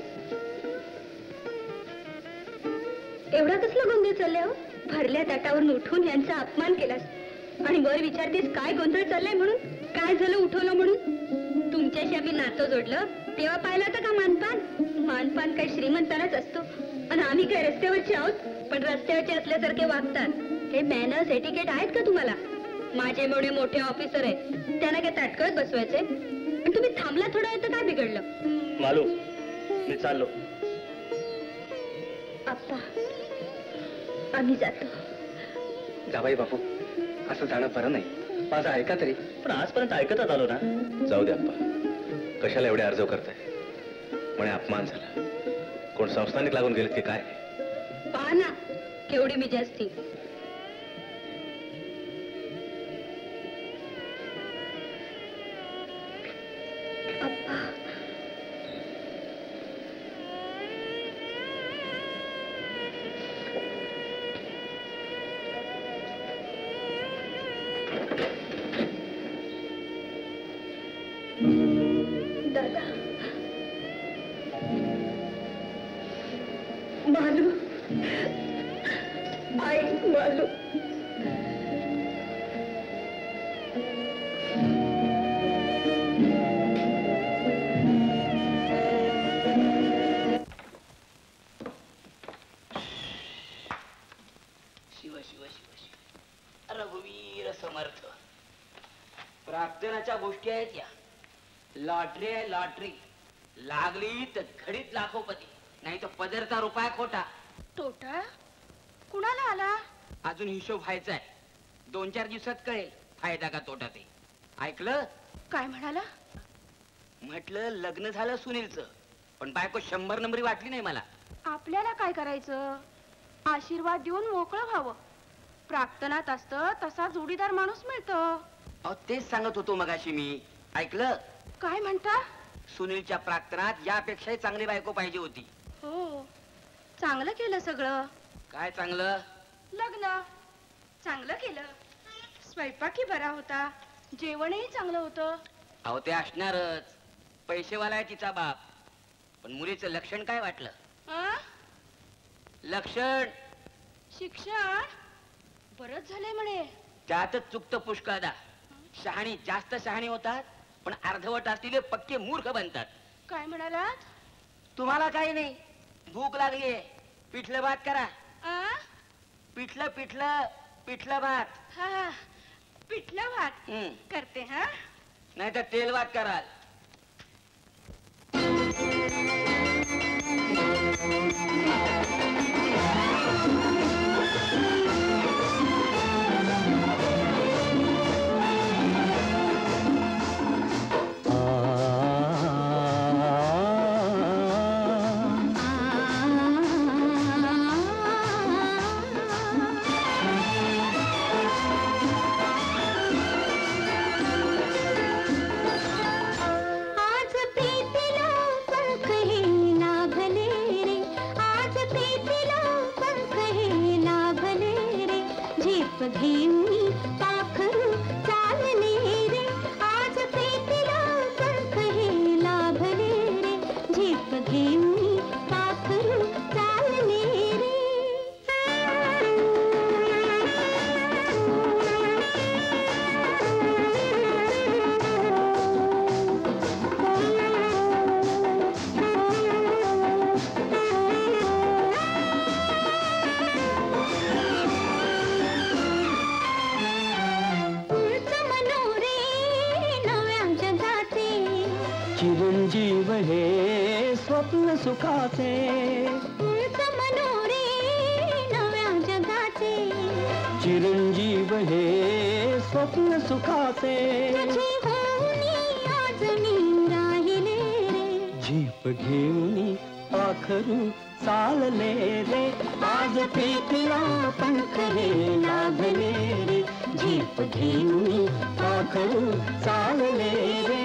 एवढा कसला गोंधळ चाललाय हो? भरल्या ताटावरून उठून यांचा अपमान केलास आणि वर विचारतेस काय गोंधळ चाललाय म्हणून? काय झालं उठवलं म्हणून? तुमच्याशी आम्ही नातं जोडलं तेव्हा पाहिलं होतं का मानपान? मानपान काही श्रीमंतानाच असतो आणि आम्ही काय रस्त्यावरचे आहोत, पण रस्त्यावरचे असल्यासारखे वागतात. हे मॅनर्स एटिकेट आहेत का तुम्हाला? माझे मोठे मोठे ऑफिसर आहेत, त्यांना काय ताटकळत बसवायचे? आणि तुम्ही थांबला थोडा वेळ तर काय बिघडलं? मालू मी चाललो. आप्पा आम्ही जातो. जाबाई बापू, असं जाणं बरं नाही. माझं ऐका तरी. पण आजपर्यंत ऐकतच आलो ना. जाऊ दे अप्पा, कशाला एवढे अर्जव करताय? म्हणे अपमान झाला. कोण संस्थानिक लागून गेलेत की काय? पहा ना केवढी मी जास्ती. दादा, मालू, आई मालू. शिव शिव शिव शिव रघुवीर समर्थ. प्रार्थनाच्या गोष्टी आहेत या. लॉटरी आहे लॉटरी. लागली तर घडीत लाखोपती, नाही तर पदरचा रुपया खोटा. तोटा कुणाला आला? अजून हिशोब व्हायचा आहे. दोन चार दिवसात कळेल फायदा का तोटा ते. ऐकलं? काय म्हणाला? म्हटलं लग्न झालं सुनीलचं, पण बायको शंभर नंबरी वाटली नाही मला. आपल्याला काय करायचं? आशीर्वाद देऊन मोकळं व्हावं. प्रार्थनात असतं तसा जोडीदार माणूस मिळतो. अहो तेच सांगत होतो मगाशी मी. ऐकलं? काय म्हणता? सुनीलच्या प्रार्थनात यापेक्षाही चांगली बायको पाहिजे होती. हो, चांगलं केलं सगळं. काय चांगलं? लग्न चांगलं केलं. स्वयंपाकही बरा होता, जेवणही चांगलं होतं. अहो ते असणारच. पैसेवाला आहे तिचा बाप. पण मुलीचं लक्षण काय वाटलं? आ? लक्षण. शिक्षण बरंच झालंय म्हणे. त्यातच चुकतं पुष्कळदा. शहाणी जास्त शहाणी होतात, पण अर्धवट असलेले पक्के मूर्ख बनतात. काय म्हणालात? तुम्हाला काही नाही. भूक लागलीये, पिठलं भात करा. आ? पिठलं पिठलं पिठलं भात. हा, पिठलं भात हम्म. करते. हा, नाही तर तेल भात कराल. चिरंजीव हे स्वप्न सुखाचे, मनोरे नव्या जगाचे. चिरंजीव हे स्वप्न सुखाचे. तुझी होऊनी आज मी राहिले रे. झीप घेऊनी पाखरू चालले रे. आज पेटला पंख हे लाभले रे. झीप घेऊनी पाखरू चालले रे.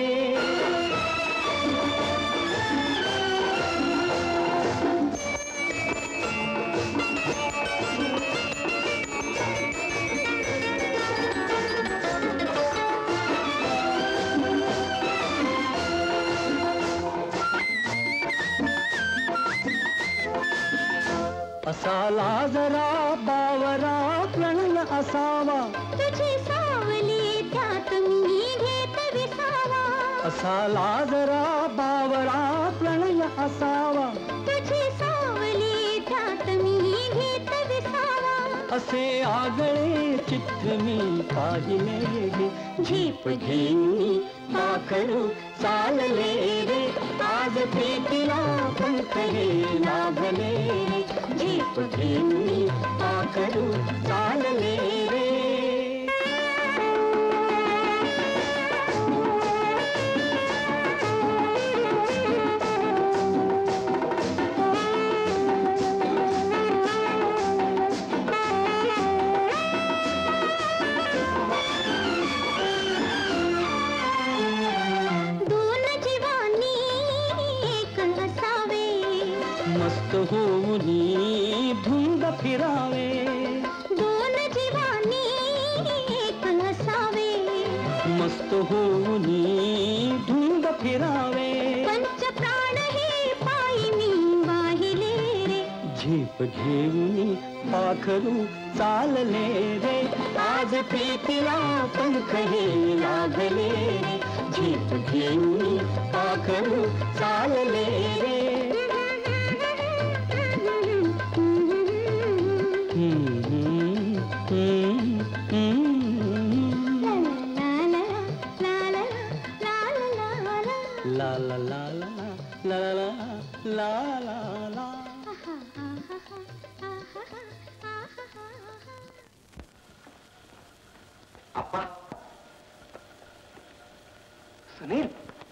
असाला जरा बावरा प्रण असावा. तुझी सावली त्यात मी घेत विसावा. असा लाजरा बावरा प्रणय असावा, तुझी सावली त्यात मी घेत विसावा, असे आगळे चित्र मी पाहिले गे. झेप घेऊन पाखरू चालले रे, आज प्रीतीला पंख हे लाभले रे. झेप घेऊन पाखरू चालले रे. होऊनी धुंद फिरावे, दोन जीवानी एक असावे, मस्त होऊनी धुंद फिरावे, पंच प्राण हे पायी मी वाहिले रे. झेप घेऊनी पाखरू चालले रे, आज प्रीतीला पंख हे लाभले रे. झेप घेऊनी पाखरू चालले रे. La la la la la la la la la. आप्पा, सुनील,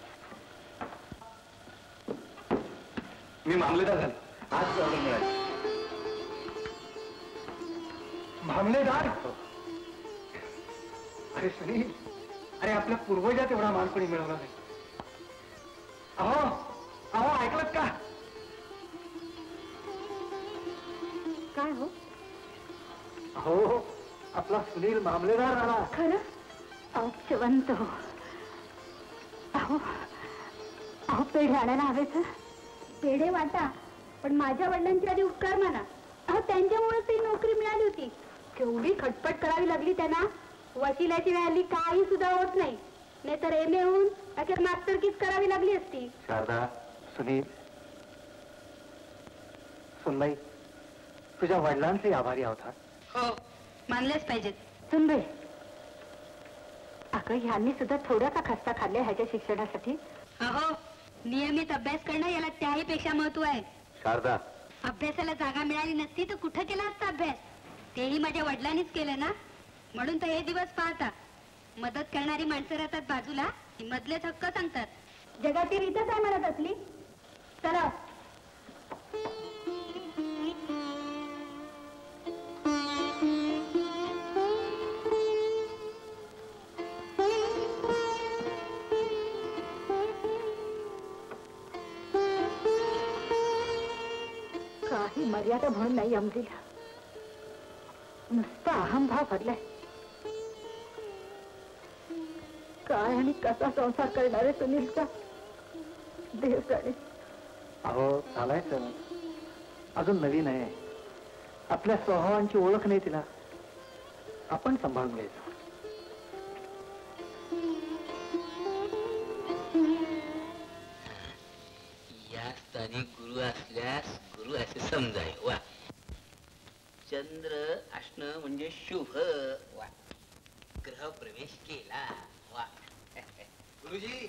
मी मामलेदार झालो. आज ऑर्डर मिळाली. मामलेदार? अरे सुनील, अरे आपल्या पूर्वजात एवढा मान कोणी मिळवला नाही. अहो अहो ऐकलत का? काय हो? हो, आपला सुनील मामलेदार आला. खरं? औक्षवंत हो. अहो अहो पेढे आणायला हवेच. पेढे वाटा, पण माझ्या वडिलांची आधी उपकार माना. अहो त्यांच्यामुळेच ती नोकरी मिळाली होती. केवढी खटपट करावी लागली त्यांना. वकिलाची वेळ आली काही सुद्धा होत नाही, नाहीतर एम ए होऊन अखेर मास्तरकीच करावी लागली असती. शारदा, सुनील, सुनबाई, तुझ्या वडिलांचे आभारी आहोत. हो, मानलेच पाहिजेत. सुनबाई, अगं ह्यांनी सुद्धा थोड्याचा खस्ता खाल्ल्या ह्याच्या शिक्षणासाठी. अहो, नियमित अभ्यास करणं याला त्याही पेक्षा महत्व आहे. शारदा, अभ्यासाला जागा मिळाली नसती तर कुठं केला असता अभ्यास? तेही माझ्या वडिलांनीच केलं ना, म्हणून तर हे दिवस पाहता. मदत करणारी माणसं राहतात बाजूला, मधलेच हक्क सांगतात. जगाची रीतच आहे म्हणत असली. चला. काही मर्यादा म्हणून नाही अमरीला, नुसता अहंभाव भरलाय. काय आणि कसा संसार करणारे सुनीलचा देव जाणे. अहो चालायचं, अजून नवीन आहे. आपल्या स्वभावांची ओळख नाही तिला. आपण सांभाळून घ्यायचं. या स्थानी गुरु असल्यास गुरु असे समजाय. वा, चंद्र असणं म्हणजे शुभ. वा, ग्रह प्रवेश केला. वा, गुरुजी,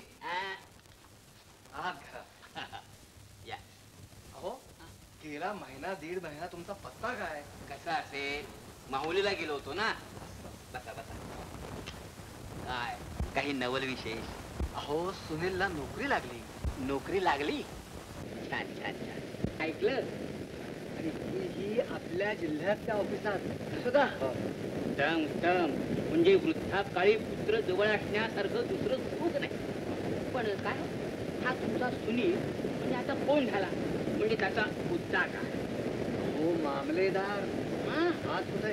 या. अहो गेला महिना दीड महिना तुमचा पत्ता काय? कसा असेल, माहुलीला गेलो होतो ना. बसा बसा. काय काही नवल विशेष? अहो सुनीलला नोकरी लागली. नोकरी लागली? छान छान छान. ऐकलं? आणि ही आपल्या जिल्ह्यातल्या ऑफिसात सुद्धा. उत्तम उत्तम. म्हणजे वृद्धाकाळी पुत्र जवळ असण्यासारखं दुसरं सुख नाही. पण काय, हा तुमचा सुनील म्हणजे आता फोन झाला म्हणजे त्याचा मुद्दा काय? हो मामलेदार, हात कुठे?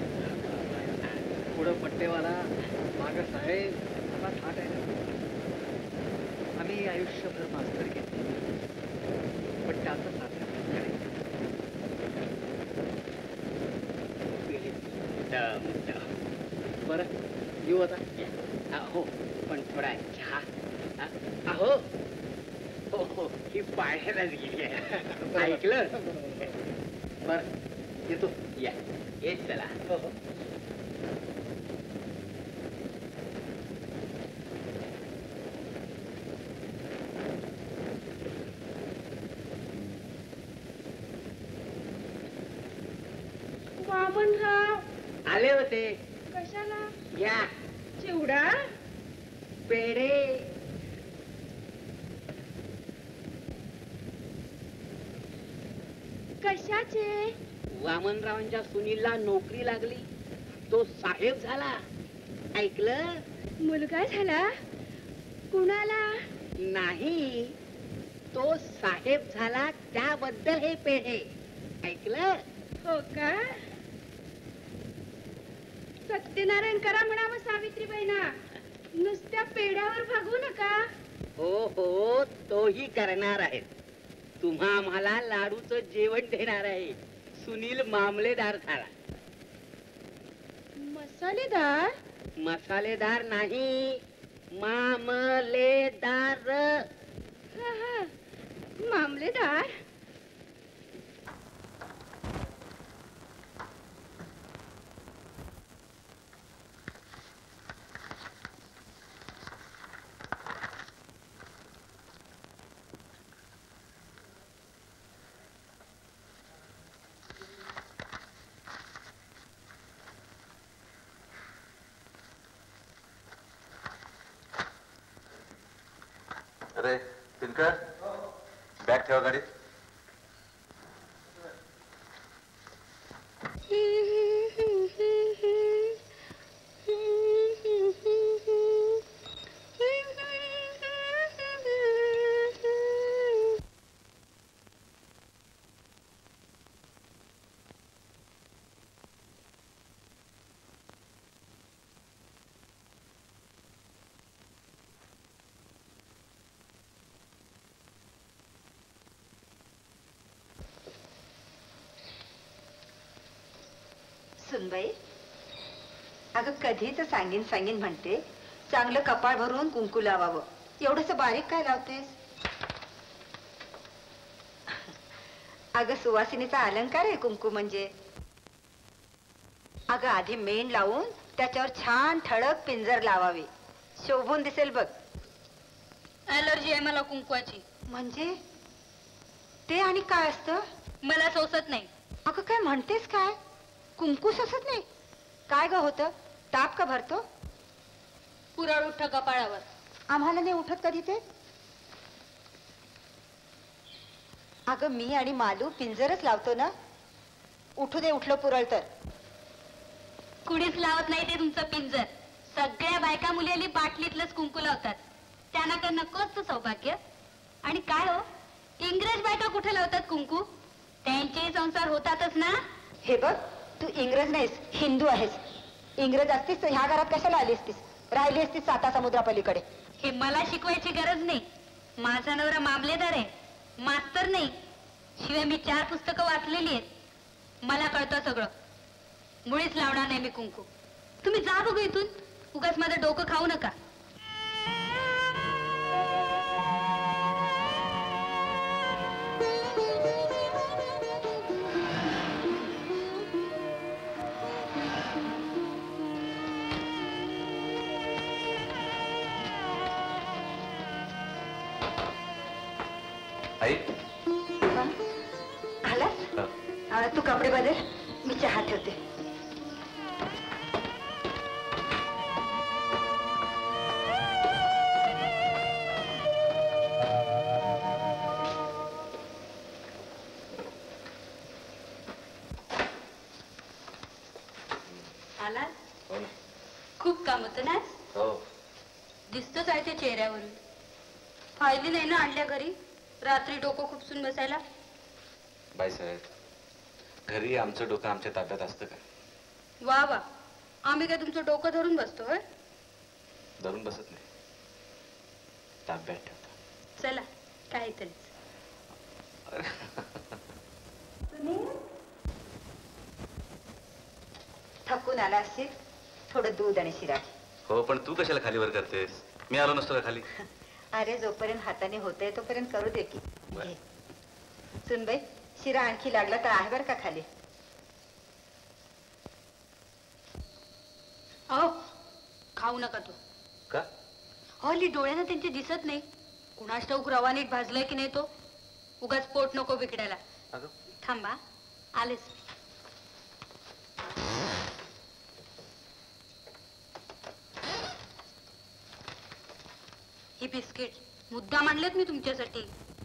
पुढं पट्टेवाला, माग साहेब, थाट आहे. आम्ही आयुष्यभर मास्तर घेतली, पण त्याचं साध्य बरं, येऊ आता. हो, पण थोडा चहा. अहो हो हो ही पाण्यालाच गेली आहे ऐकलं बर येतो या येत चला हो हो वामनराव आले होते कशाला या चिवडा पेढे कशाचे वामनरावांच्या सुनीलला नोकरी लागली तो साहेब झाला ऐकलं मुलगा झाला कुणाला नाही तो साहेब झाला त्याबद्दल हे पेढे ऐकलं हो का सत्यनारायण करा म्हणावं सावित्रीबाईंना नुसत्या पेड्यावर भागू नका हो हो तोही करणार आहे तुम्हा आम्हाला लाडूचं जेवण देणार आहे सुनील मामलेदार झाला मसालेदार मसालेदार नाही मामलेदार हा हा मामलेदार अरे दिनकर बॅग ठेवा गाडीत सुनबाई अगं कधीच सांगीन सांगीन म्हणते चांगलं कपाळ भरून कुंकू लावावं एवढंस बारीक काय लावतेस अगं सुवासिनीचा अलंकार आहे कुंकू म्हणजे अगं आधी मेण लावून त्याच्यावर छान ठळक पिंजर लावावी शोभून दिसेल बघ ऍलर्जी आहे मला कुंकवाची म्हणजे ते आणि काय असतं मला सोसत नाही अगं काय म्हणतेस काय कुंकू सोसत नाही काय ग होतं ताप का भरतो पुराळ उठ्ठ कपाळावर आम्हाला नाही उठत कधी ते अगं मी आणि मालू पिंजरच लावतो ना उठू दे उठलं पुरळ तर कुणीच लावत नाही ते तुमचं पिंजर सगळ्या बायका मुलीली बाटलीतलंच कुंकू लावतात त्यांना तर नकोच तो सौभाग्य आणि काय हो इंग्रज बायका कुठे लावतात कुंकू त्यांचे संसार होतातच ना हे बघ तू इंग्रज नाहीस हिंदू आहेस इंग्रज असतीस तर ह्या घरात कशाला आली असतीस राहिली असतीस साता समुद्रापलीकडे हे मला शिकवायची गरज नाही माझा नवरा मामलेदार आहे मास्तर नाही शिवाय मी चार पुस्तकं वाचलेली आहेत मला कळतं सगळं मुळीच लावणार नाही मी कुंकू तुम्ही जा बघू इथून उगाच माझं डोकं खाऊ नका आई आलास तू कपडे बदल मी चहा ठेवते आलास खूप काम होतं ना दिसतोच आहे त्या चेहऱ्यावरून फायली नाही ना आणल्या घरी रात्री डोकं खुपसून बसायला बाईसाहेब घरी आमचं डोकं आमच्या ताब्यात असतं का वा वा आम्ही काय तुमचं डोकं धरून बसतो होय धरून बसत नाही ताब्यात ठेवतो चला काहीतरीच थकून आला असशील थोडं दूध आणि शिरा हो पण तू कशाला खाली वर करतेस मी आलो नसतो का खाली अरे जोपर्यंत हाताने होतंय तोपर्यंत करू दे की. बरं. घे. सुनबाई शिरा आणखी लागला तर आहे बर का खाली. अहो खाऊ नका तू. का? हल्ली डोळ्यानं त्यांचे दिसत नाही. कुणास ठाऊक रवा नीट भाजलाय की नाही तो. उगाच पोट नको बिघडायला. अगं थांबा आलेच. ही बिस्किट मुद्दाम आणलेत मी तुमच्यासाठी.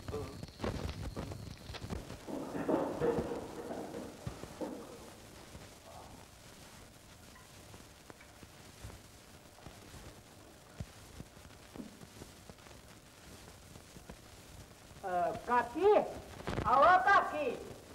काकी अहो काकी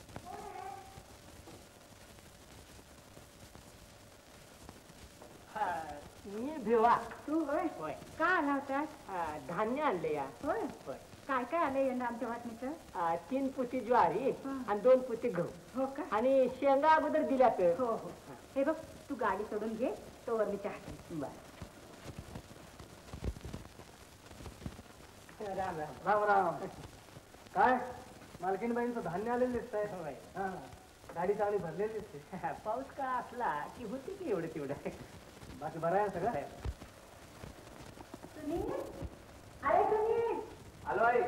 मी भिवा. तू होय होय. का आला होता? धान्य आणले या. होय होय. काय काय आलंय यंदा आमच्या वाटणीचं? आ, तीन पुती ज्वारी हा. आणि दोन पुती गहू हो का? आणि शेंगा अगोदर दिल्या तर. हो हो. हे बघ तू गाडी सोडून घे तोवर मी चहा घेईन. राम राम. राम राम. काय मालकीणबाईंचं धान्य आलेलं दिसतंय. होय. हा गाडी चांगली भरलेली दिसते. पाऊस का असला की होती की एवढं तेवढं. बाकी बरं आहे सगळं. अरे तुम्ही आलो आई.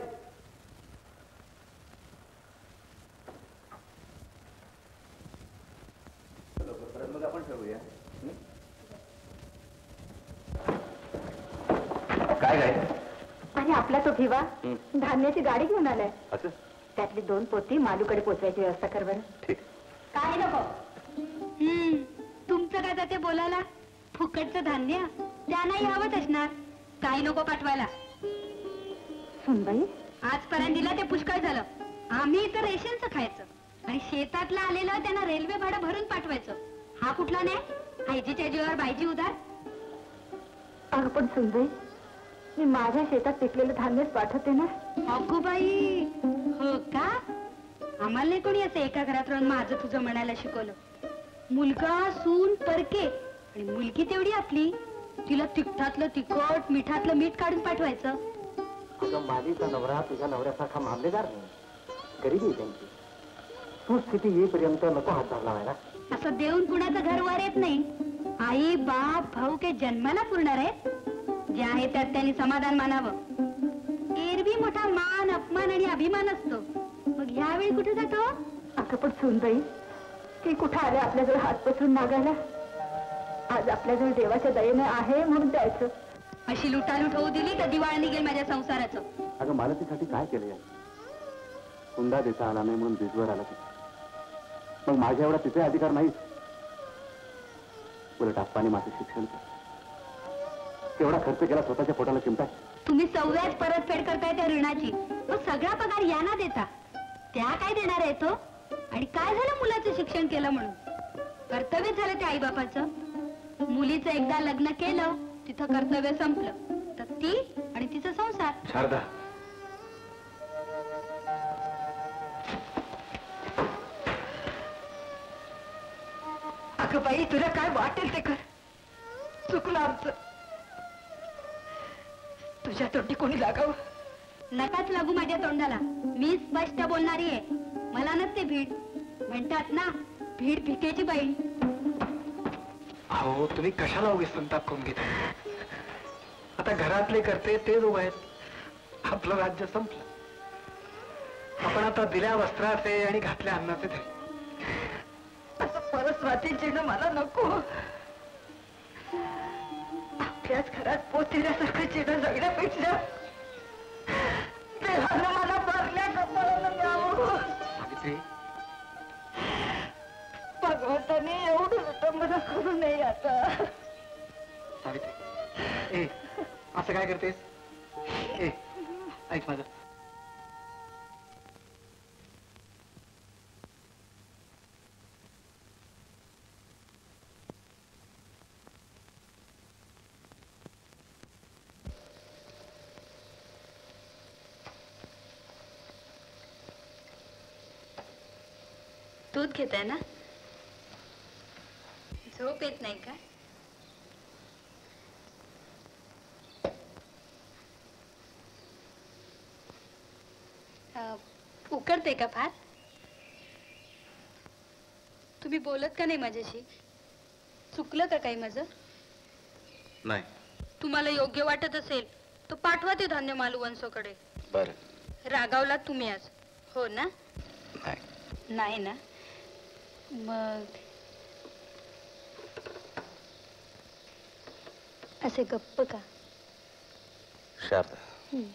परत मग आपण ठरवूया. काय काय आणि आपला तो भिवा धान्याची गाडी घेऊन आलाय. असं त्यातली दोन पोती मालूकडे पोचवायची व्यवस्था कर बरं. ठीक. काय नको. हम्म तुमचं काय जाते बोलायला. फुकटचं धान्य त्यांना यावंच असणार. काही नको पाठवायला. सुनबाई आजपर्यंत दिला ते पुष्कळ झालं. आम्ही तर रेशनचं खायचं आणि शेतातलं आलेलं त्यांना रेल्वे भाडं भरून पाठवायचं. हा कुठला नाही. आईजीच्या जीवावर बाईजी उदार. अगं पण सुनबाई मी माझ्या शेतात पिकलेलं धान्यच पाठवते ना. अगो बाई हो का. आम्हाला नाही कोणी असं एका घरात राहून माझं तुझं म्हणायला शिकवलं. मुलगा सून परके आणि मुलगी तेवढी आपली. तिला तिखटातलं तिखट मिठातलं मीठ काढून पाठवायचं. अगं मालीचा नवरा तुझ्या नवऱ्यासारखा मामलेदार नाही. गरीबी आहे त्यांची. तू स्थिती येईपर्यंत नको हातभार लावायला. असं देऊन कुणाचं घर वर येत नाही. आई बाप भाऊ के जन्माला पुरणार आहेत. जे आहे त्यात त्यांनी समाधान मानावं. एरवी मोठा मान अपमान आणि अभिमान असतो. मग ह्यावेळी कुठे जातो. अगं पण सुनबाई ती कुठं आले आपल्याजवळ हात पसरून मागायला. आज आपल्याजवळ देवाच्या दयेने आहे म्हणून द्यायचं. अशी लुटालूट होऊ दिली तर दिवाळ निघेल माझ्या संसाराचं. अगं मालतीसाठी काय केलं या. हुंडा देता आला नाही म्हणून बीजवर आला तिथे. मग माझ्या एवढा तिथे अधिकार नाहीच. उलट आप्पाने माझं शिक्षण केलं. तेवढा खर्च केला स्वतःच्या पोटाला चिमटा. तुम्ही सव्याज परतफेड करताय त्या ऋणाची. तो सगळा पगार यांना देता. त्या काय देणार आहे तो. आणि काय झालं मुलाचं शिक्षण केलं म्हणून. कर्तव्य झालं त्या आईबापाचं. मुलीचं एकदा लग्न केलं तिथं कर्तव्य संपलं तर ती आणि तिचा संसार. शारदा अगं बाई तुला काय वाटेल ते कर. चुकलं आमचं. तुझ्या तोंडी कोणी लागावं. नकाच लागू माझ्या तोंडाला. मी स्पष्ट बोलणारी आहे. मला नसते भीड. म्हणतात ना भीड भिकेची बाई. अहो तुम्ही कशाला उगीच संताप करून घेता. आता घरातले करते ते लोक आहेत. आपलं राज्य संपलं. आपण आता दिल्या वस्त्राचे आणि घातल्या अन्नाचे धनी. असं परस्वाती जीणं मला नको. आपल्याच घरात पोतेल्यासारखं जीणं जगण्यापेक्षा देवानं मला भरल्या कपाळानं द्यावं. सावित्री भगवंताने एवढं विटंबना करू नये आता. सावित्री ए असं काय करतेस. ए ऐक माझं. दूध घेताय ना. झोप येत नाही का. अं, उकडते का फार? तुम्ही बोलत का नाही माझ्याशी? चुकलं का काही माझं? नाही. तुम्हाला योग्य वाटत असेल तर पाठवा ते धान्य मालुवंशकडे. बरं. रागावलात तुम्ही आज, हो ना? नाही. नाही ना? मग असे गप्प का? शारदा, हं.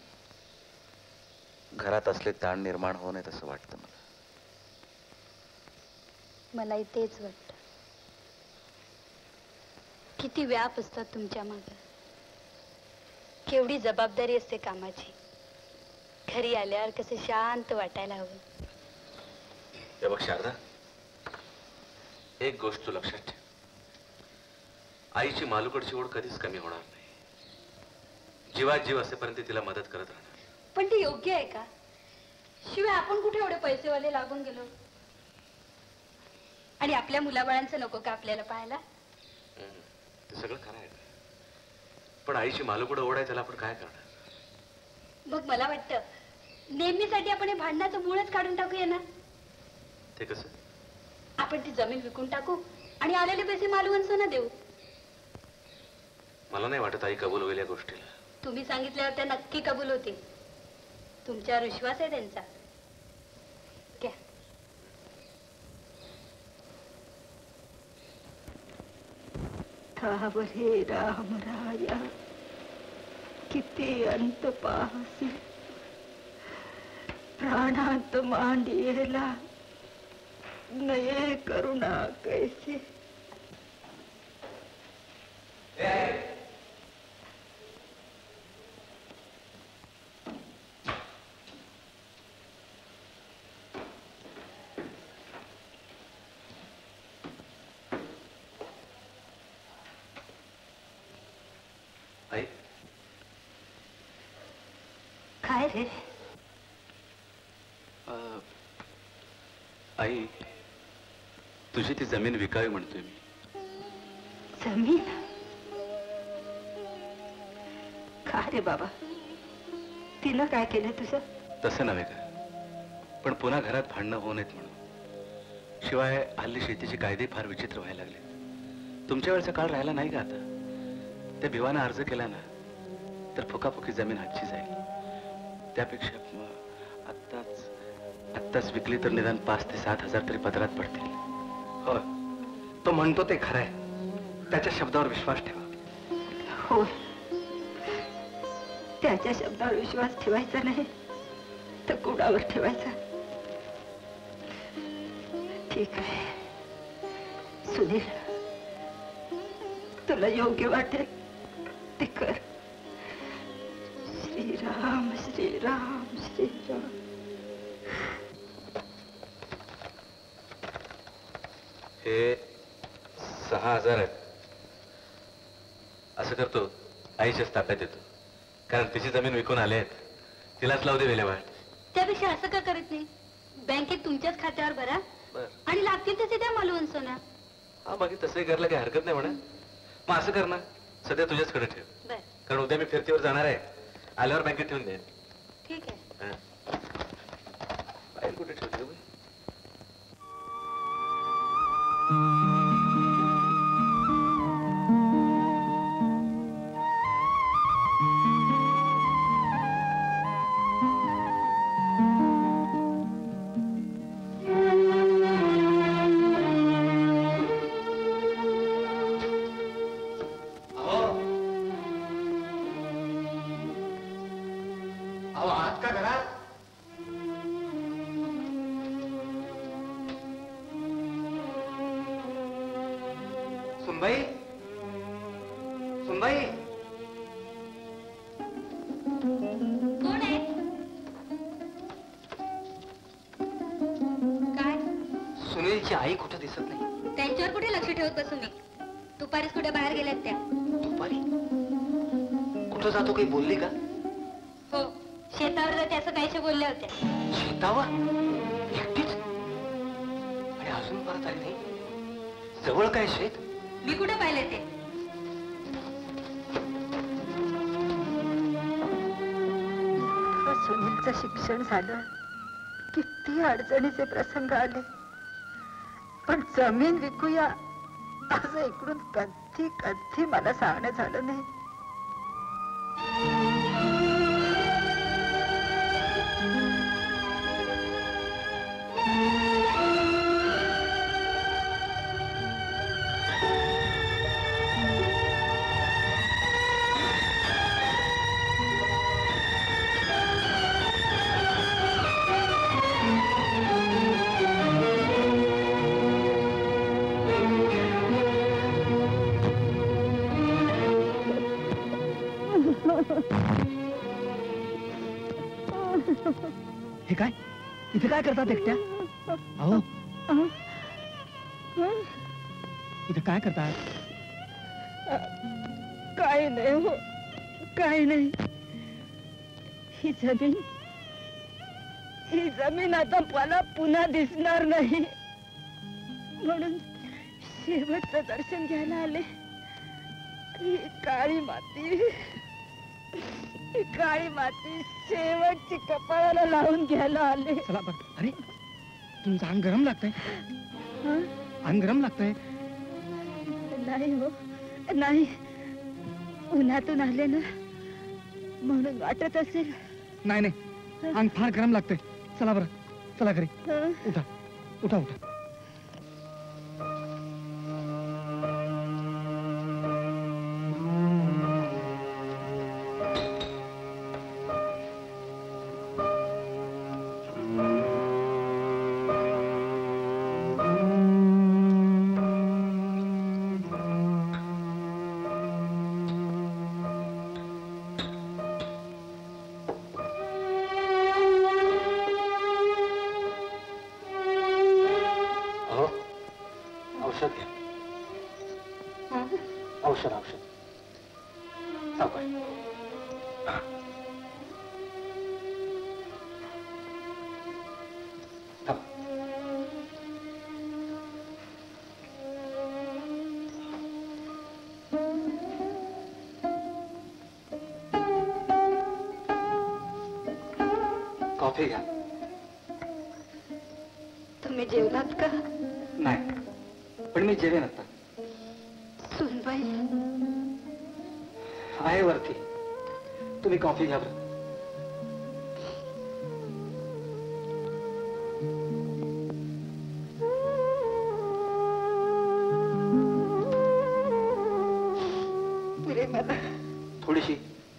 घरात असले ताण निर्माण होऊ नये तसं वाटतं मला. मलाही तेच वाटतं. किती व्याप असतात तुमच्या मागे, केवढी जबाबदारी असते कामाची. घरी आल्यावर कसे शांत वाटायला हवं. हे बघ शारदा, एक गोष्ट तू लक्षात ठेव. आईची मालूकडची ओढ कधीच कमी होणार नाही. जीवात जीव असेपर्यंत तिला मदत करत राहणार. पण ते योग्य आहे का? शिवाय आपण कुठे एवढे पैसेवाले लागून गेलो? आणि आपल्या मुलाबाळांचं नको का आपल्याला पाहायला? ते सगळं खरं आहे, पण आईची मालूकडे ओढ आहे त्याला आपण काय करणार? मग मला वाटतं नेहमीसाठी आपण हे भांडणाचं मूळच काढून टाकूया ना. ते कसं? आपण ती जमीन विकून टाकू आणि आलेले पैसे मालुवंशांना देऊ. मला नाही वाटत आई कबूल होईल या गोष्टीला. तुम्ही सांगितल्यावर त्या नक्की कबूल होतील. तुमच्यावर विश्वास आहे त्यांचा. घ्या. ठाव हे राम राया किती अंत पाहसी, प्राणांत मांडियेला नये करुणा कैसे. आई, काय रे? अं, आई, तुझी ती जमीन विकावी म्हणतोय मी. जमीन? का रे बाबा, तिनं काय केलं तुझं? तसं नव्हे का, पण पुन्हा घरात भांडणं होऊ नयेत म्हणून. शिवाय हल्ली शेतीचे कायदे फार विचित्र व्हायला लागले. तुमच्या वेळचा काळ राहिला नाही का आता? त्या भिवानं अर्ज केला ना तर फुकाफुकी जमीन हातची जाईल. त्यापेक्षा मग आत्ताच आत्ताच विकली तर निदान पाच ते सात हजार तरी पदरात पडतील. हो, तो म्हणतो ते खरं आहे. त्याच्या शब्दावर विश्वास ठेवा. हो, त्याच्या शब्दावर विश्वास ठेवायचा नाही तर कुणावर ठेवायचा? ठीक आहे सुनील, तुला योग्य वाटेल ते कर. श्रीराम श्रीराम श्रीराम. हे सहा हजार आहेत. असं करतो, आईच्याच ताब्यात येतो. कारण तिची जमीन विकून आले आहेत. तिलाच लावू दे विल्हेवाट. त्यापेक्षा असं का करत नाही? बँकेत तुमच्याच खात्यावर भरा बर. आणि लागतील तसे द्या मालुवंशांना. हा, बाकी तसंही करायला काही हरकत नाही म्हणा. मग असं कर ना, सध्या तुझ्याचकडे ठेव. बर, कारण उद्या मी फिरतीवर जाणार आहे. आल्यावर बँकेत ठेवून दे. ठीक आहे. हा. बाहेर कुठे ठेवते बाई? सुनबाई, सुनबाई. कोण आहे? काय? सुनीलची आई कुठं दिसत नाही. त्यांच्यावर कुठे लक्ष ठेवत बसू मी? दुपारीच कुठे बाहेर गेल्यात त्या. दुपारी कुठं जातो, काही बोलली का? हो, शेतावर जाते असं काहीशे बोलल्या होत्या. शेतावर एकटीच? आणि अजून परत आली नाही? जवळ काय शेत? मी कुठे पाहिले ते? सुनीलचं शिक्षण झालं किती अडचणीचे प्रसंग आले, पण जमीन विकूया असं इकडून कधी कधी मला सांगणं झालं नाही. हे काय इथे काय करतात एकट्या? अहो इथे काय करतात? काय नाही हो, काय नाही. ही जमीन ही जमीन आता मला पुन्हा दिसणार नाही म्हणून शेवटचं दर्शन घ्यायला आले. ही काळी माती, ही काळी माती शेवटची कपाळाला लावून घ्यायला आले. चला बघ. अरे तुमचं अंग गरम लागतंय, अंग गरम लागतंय. नाही हो, नाही. उन्हातून आले ना म्हणून वाटत असेल. नाही नाही, अंग फार गरम लागतंय. चला बरं, चला घरी. उठा उठा उठा. औषध घ्या. औषध औषध सावकाश. कॉफी घ्या. तुम्ही जेवलात का? नाही, पण मी जेवेन आता. सुनबाई आहे वरती. तुम्ही कॉफी घ्या बरं. पुरे मला थोडीशी.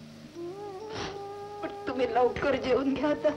पण तुम्ही लवकर जेवून घ्या आता.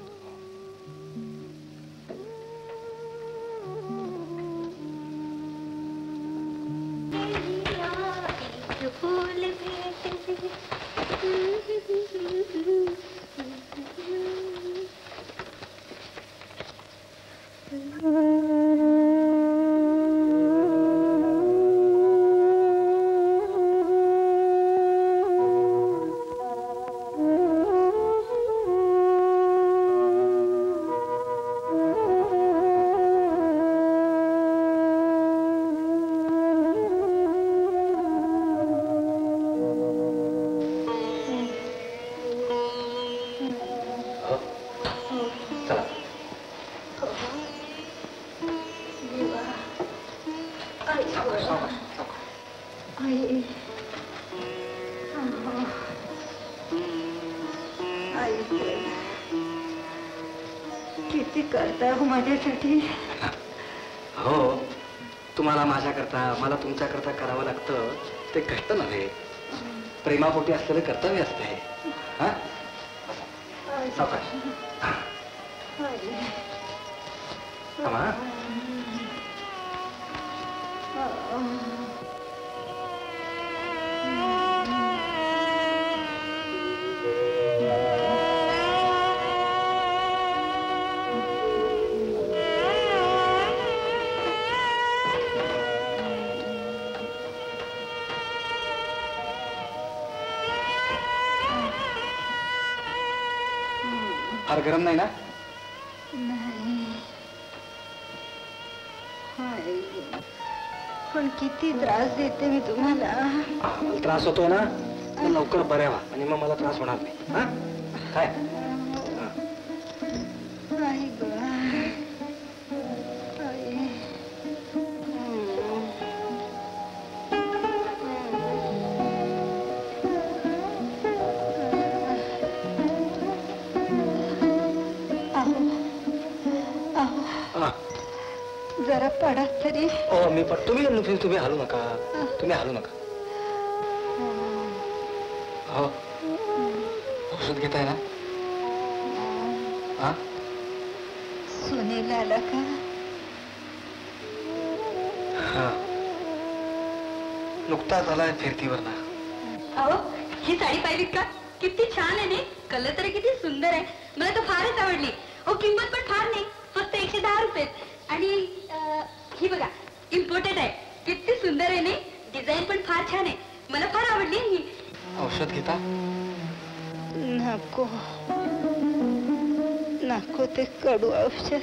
किती करता हो माझ्यासाठी. हो, तुम्हाला माझ्याकरता, मला तुमच्याकरता करावं लागतं ते कष्ट नव्हे, प्रेमापोटी असलेलं कर्तव्य असते. हा सावकाश. थांबा. फार गरम नाही ना? नाही. पण किती त्रास देते मी तुम्हाला. त्रास होतोय ना, तर लवकर बऱ्या व्हा आणि मग मला त्रास होणार नाही. हा काय? नाही ग. जरा पडा तरी. ओ मी पण तुम्ही तुम्ही हालू नका तुम्ही हालू नका. हो औषध घेताय ना? हा सुनील आला का? हा नुकताच आलाय फिरतीवर ना. अहो ही साडी पाहिलीत का? किती छान आहे नाही? कलर तरी किती सुंदर आहे. मला तर फारच आवडली. हो किंमत पण फार नाही, फक्त एकशे दहा रुपये. आणि ही बघा इम्पोर्टेड आहे. किती सुंदर आहे नाही? डिझाईन पण फार छान आहे. मला फार आवडली ही. औषध घेता? नको नको ते कडू औषध.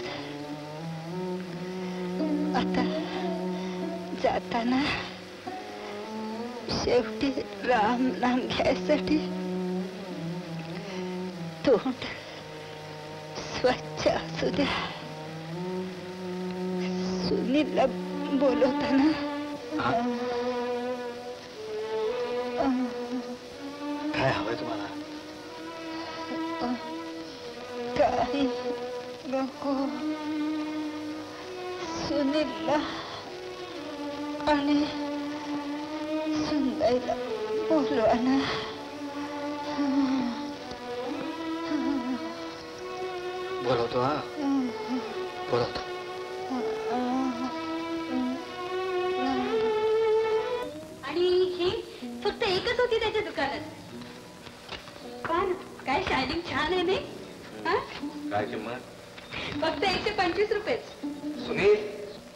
आता जाताना शेवटी राम नाम घ्यायसाठी तोंड स्वच्छ असू द्या. सुनीलला बोलवताना काय हवंय तुम्हाला? काही नको. सुनीलला आणि सुंदरला बोलवा ना. बोलवतो हा बोलवतो. आणि ही फक्त एकच होती त्याच्या दुकानात. पण काय शायनिंग छान आहे नाही? हा? काय किंमत? फक्त एकशे पंचवीस रुपये. सुनील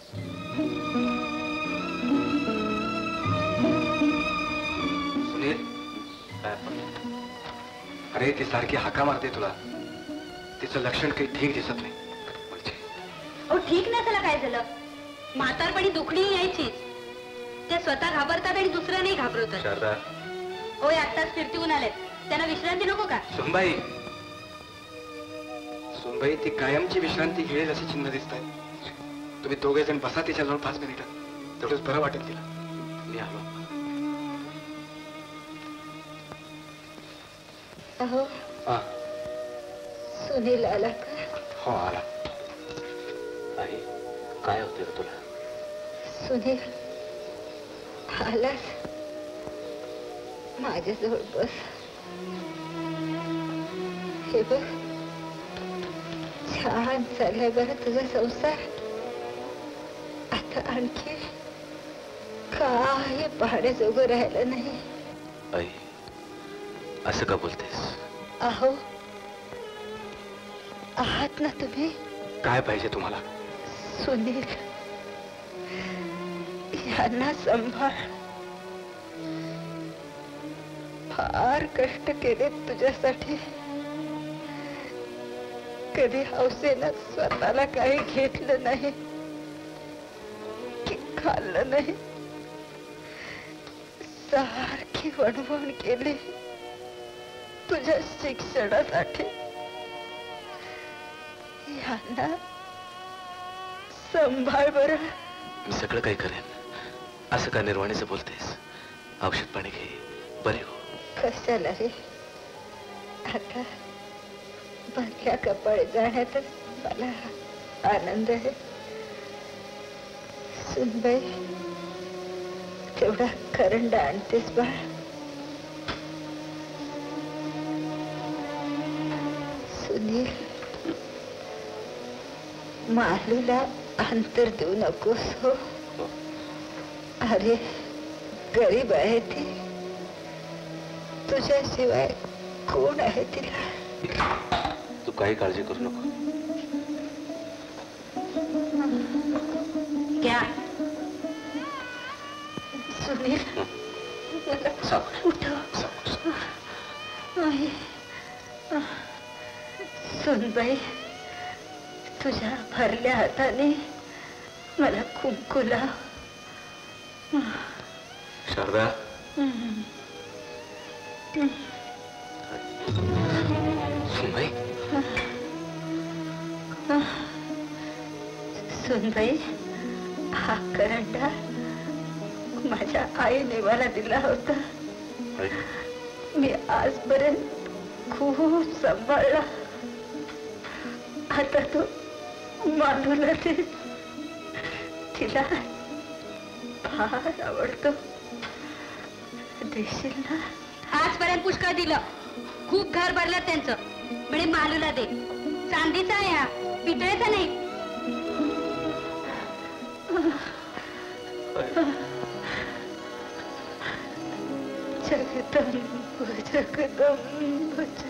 सुनील अरे ती सारखी हाका मारते तुला. तिचं लक्षण काही ठीक दिसत नाही. हो ठीक ना, त्याला काय झालं? म्हातारपणी दुखणी यायचीच. त्या स्वतः घाबरतात आणि दुसरं नाही घाबरवतात. शारदा होय आत्ताच फिरतीहून आलेत. त्यांना विश्रांती नको का? सुनबाई सुनबाई ती कायमची विश्रांती घेईल असे चिन्ह दिसत आहेत. तुम्ही दोघे जण बसा तिच्याजवळ पाच मिनिटं. तेवढंच बरं वाटेल तिला. मी आलो. अहो हा सुनील आला का? हो आला. आई काय होते रे तुला? सुनील आलास? माझ्याजवळ बस. हे बघ छान चाललाय बरं तुझा संसार. आता आणखी काही पाहण्याजोगं राहिलं नाही. आई असं का बोलतेस? अहो आहात ना तुम्ही? काय पाहिजे तुम्हाला? सुनील यांना सांभाळ. फार कष्ट केले तुझ्यासाठी. कधी हौसेनं स्वतःला काही घेतलं नाही की खाल्लं नाही. सारखी वणवण केली तुझ्या शिक्षणासाठी. यांना सांभाळ बरं. मी सगळं काही करेन. असं का निर्वाणीचं बोलतेस? औषध पाणी घे, बरे हो. कशाला रे? आता भरल्या कपाळी जाण्यातच मला आनंद आहे. सुनबाई तेवढा करंडा आणतेस बाळ. सुनील मालूला अंतर देऊ नकोस हो. अरे गरीब आहे ती. तुझ्याशिवाय कोण आहे तिला? तू काही काळजी करू नको. क्या सुनील उठव. सुनबाई तुझ्या भरल्या हाताने मला कुंकू लाव. शारदा सुनबाई. सुनबाई हा करंडा माझ्या आईने मला दिला होता. मी आजपर्यंत खूप सांभाळला. आता तो मालूला दे. तिला फार आवडतो. देशील ना? आजपर्यंत पुष्कळ दिलं, खूप घर भरलं त्यांचं. म्हणे मालूला दे. चांदीचा आहे हा, पितळेचा नाही. जगदंब जगदंब जगदंब.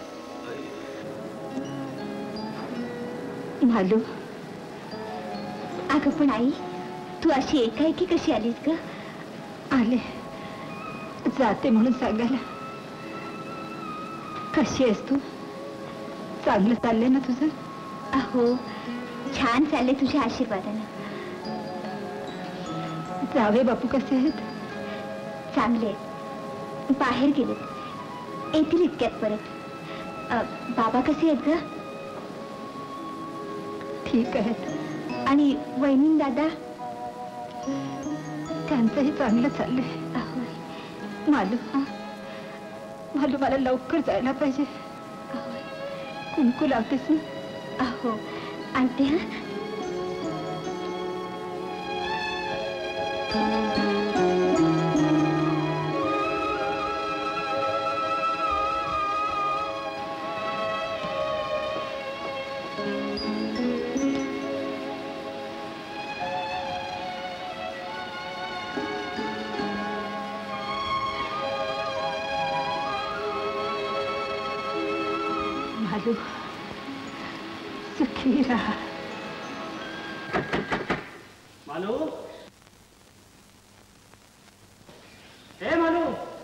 मालू, अगं पण आई, तू अशी एकाएकी कशी आलीस ग? आले जाते म्हणून सांगायला. कशी आहेस तू? चांगलं चाललंय ना तुझं? अहो, छान चालले तुझ्या आशीर्वादानं. जावे बापू कसे आहेत? चांगले, बाहेर गेलेत, येतील इतक्यात परत. अ, बाबा कसे आहेत ग? ठीक आहेत. आणि वहिनी दादा? त्यांचंही चांगलं चाललंय. मालू मालू मला लवकर जायला पाहिजे. कुंकू लावतेस ना? अहो, आणते हा. मालू, सुखी राहा. मालू, हे मालू.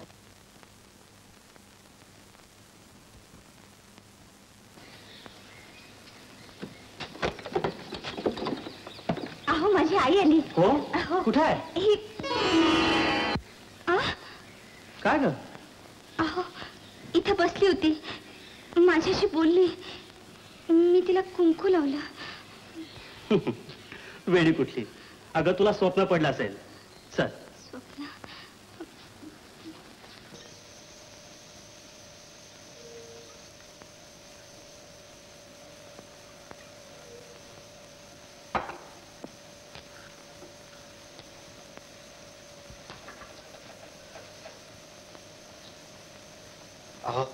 अहो, माझी आई आली. हो? अहो, कुठे आहे? ही आ? काय ग? अहो, इथं बसली होती, माझ्याशी बोलली. मी तिला कुंकू लावलं. वेडी कुठली? अगं तुला स्वप्न पडलं असेल. चल. स्वप्न? अहो,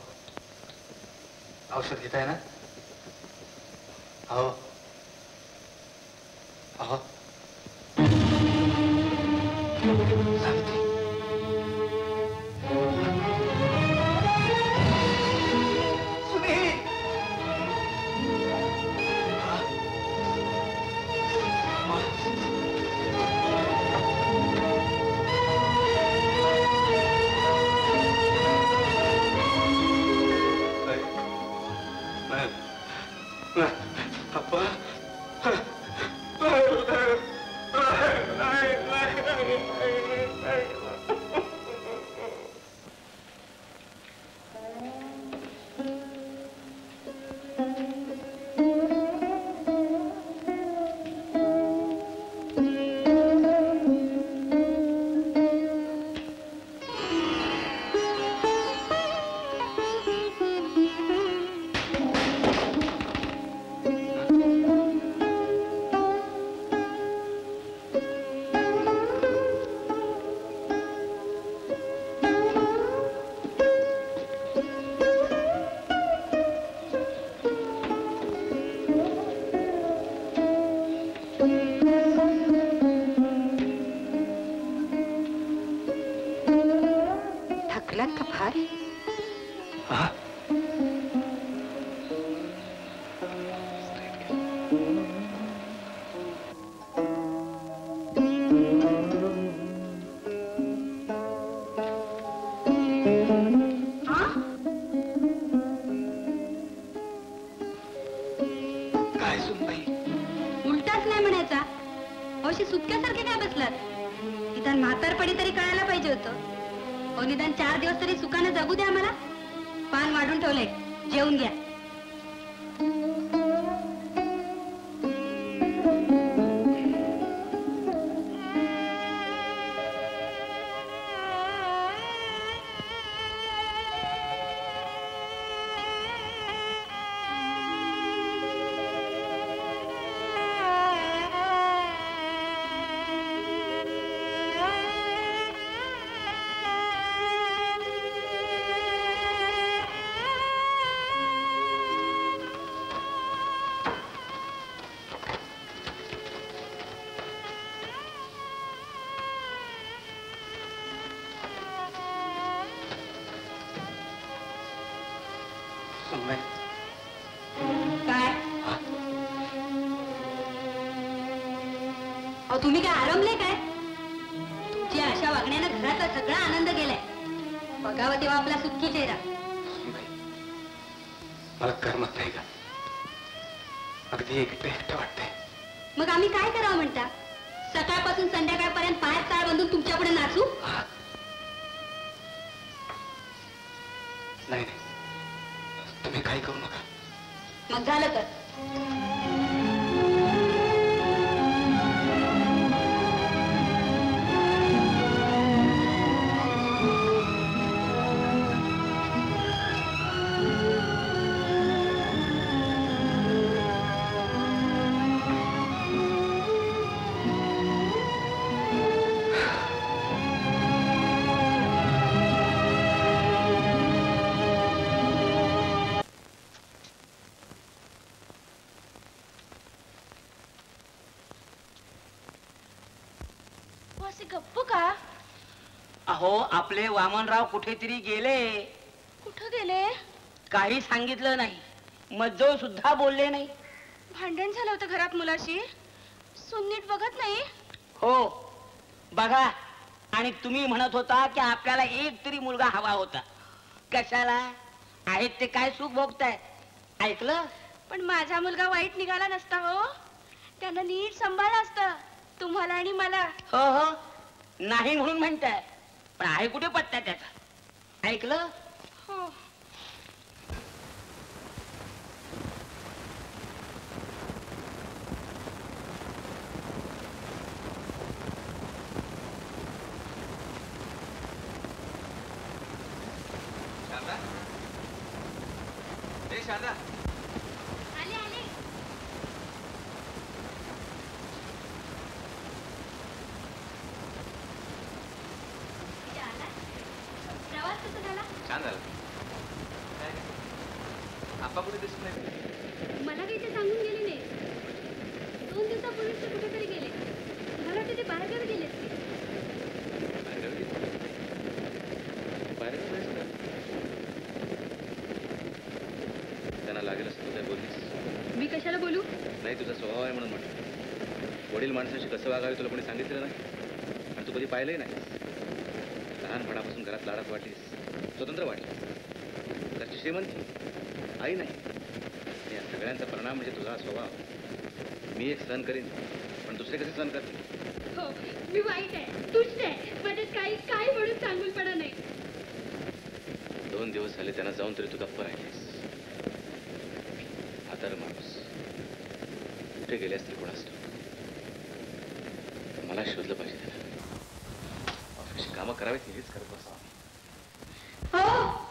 औषध घेताय ना? अहो अहो सावित्री, सुनील. अप्पा, थकलात का फार? काय सुनबाई? उलटाच नाही म्हणायचा. अशी सुटक्यासारखे काय बसलात? निदान म्हातारपणी तरी कळायला पाहिजे होतं. हो, निदान चार दिवस तरी सुखानं जगू द्या मला. पान वाढून ठेवलंय, जेवून घ्या. तुम्ही काय आरंभले काय? तुमच्या अशा वागण्यानं घराचा सगळा आनंद गेलाय. बघावं तेव्हा आपला सुखी चेहरा. मला करमत नाही का? अगदी एकटे एकटं वाटतंय. मग आम्ही काय करावं म्हणता? सकाळपासून संध्याकाळपर्यंत पायात ताळ बांधून तुमच्या पुढे नाचू? नाही नाही, तुम्ही काही करू नका. मग झालं तर गप्प का? अहो आपले वामनराव कुठेतरी गेले. कुठं गेले? काही सांगितलं नाही, मज्जो सुद्धा बोलले नाही. भांडण झालं होतं घरात मुलाशी. सुन्नीट बघत नाही. हो बघा, आणि तुम्ही म्हणत होता की आपल्याला एक तरी मुलगा हवा होता. कशाला? आहेत ते काय सुख भोगताय, ऐकलं? पण माझा मुलगा वाईट निघाला नसता हो. त्यानं नीट सांभाळलं असतं तुम्हाला आणि मला. हो हो, नाही म्हणून म्हणताय, पण आहे कुठे पत्ता त्याचा, ऐकलं? हो. शारदा, ए शारदा. आले आले. प्रवास कसा झाला? छान झालं. आप्पा कुठे दिसत नाही? मला काही ते सांगून गेले नाही. दोन दिवसापूर्वीच ते कुठेतरी गेले. मला वाटतं ते बाहेरगावी गेले असतील. त्यांना लागेल असं तू काय बोललीस? मी कशाला बोलू? नाही, तुझा स्वभाव आहे म्हणून म्हटलं. वडील माणसाशी कसं वागावे तुला कोणी सांगितलं नाही, आणि तू कधी पाहिलंही नाही. लहानपणापासून घरात लाडात वाटलीस, स्वतंत्र वाटलीस. घरची श्रीमंती आई नाही. या सगळ्यांचा परिणाम म्हणजे तुझा स्वभाव. मी एक सहन करीन, पण दुसरे कसे सहन करतील? हो, मी वाईट आहे, तुझ आहे. माझ्यात काही काय म्हणून सांगून पडा नाही. दोन दिवस झाले त्यांना जाऊन तरी तू गप्प राहिलीस. आदर माणूस कुठे गेले असतील कोणास ठाऊक. मला शोधलं पाहिजे त्याला. ऑफिसची कामं करावीत हेच करत बसा. हो.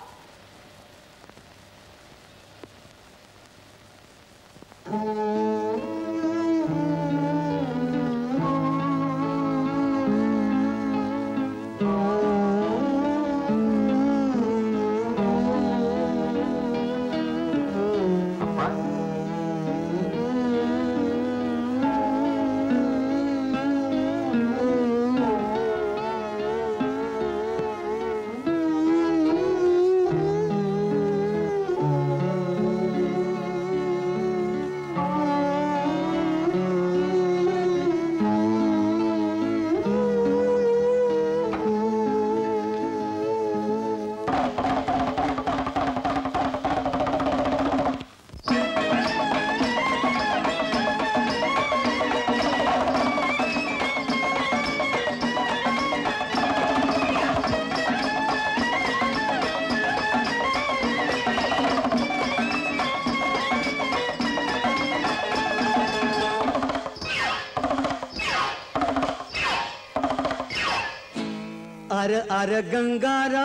अर अर गंगारा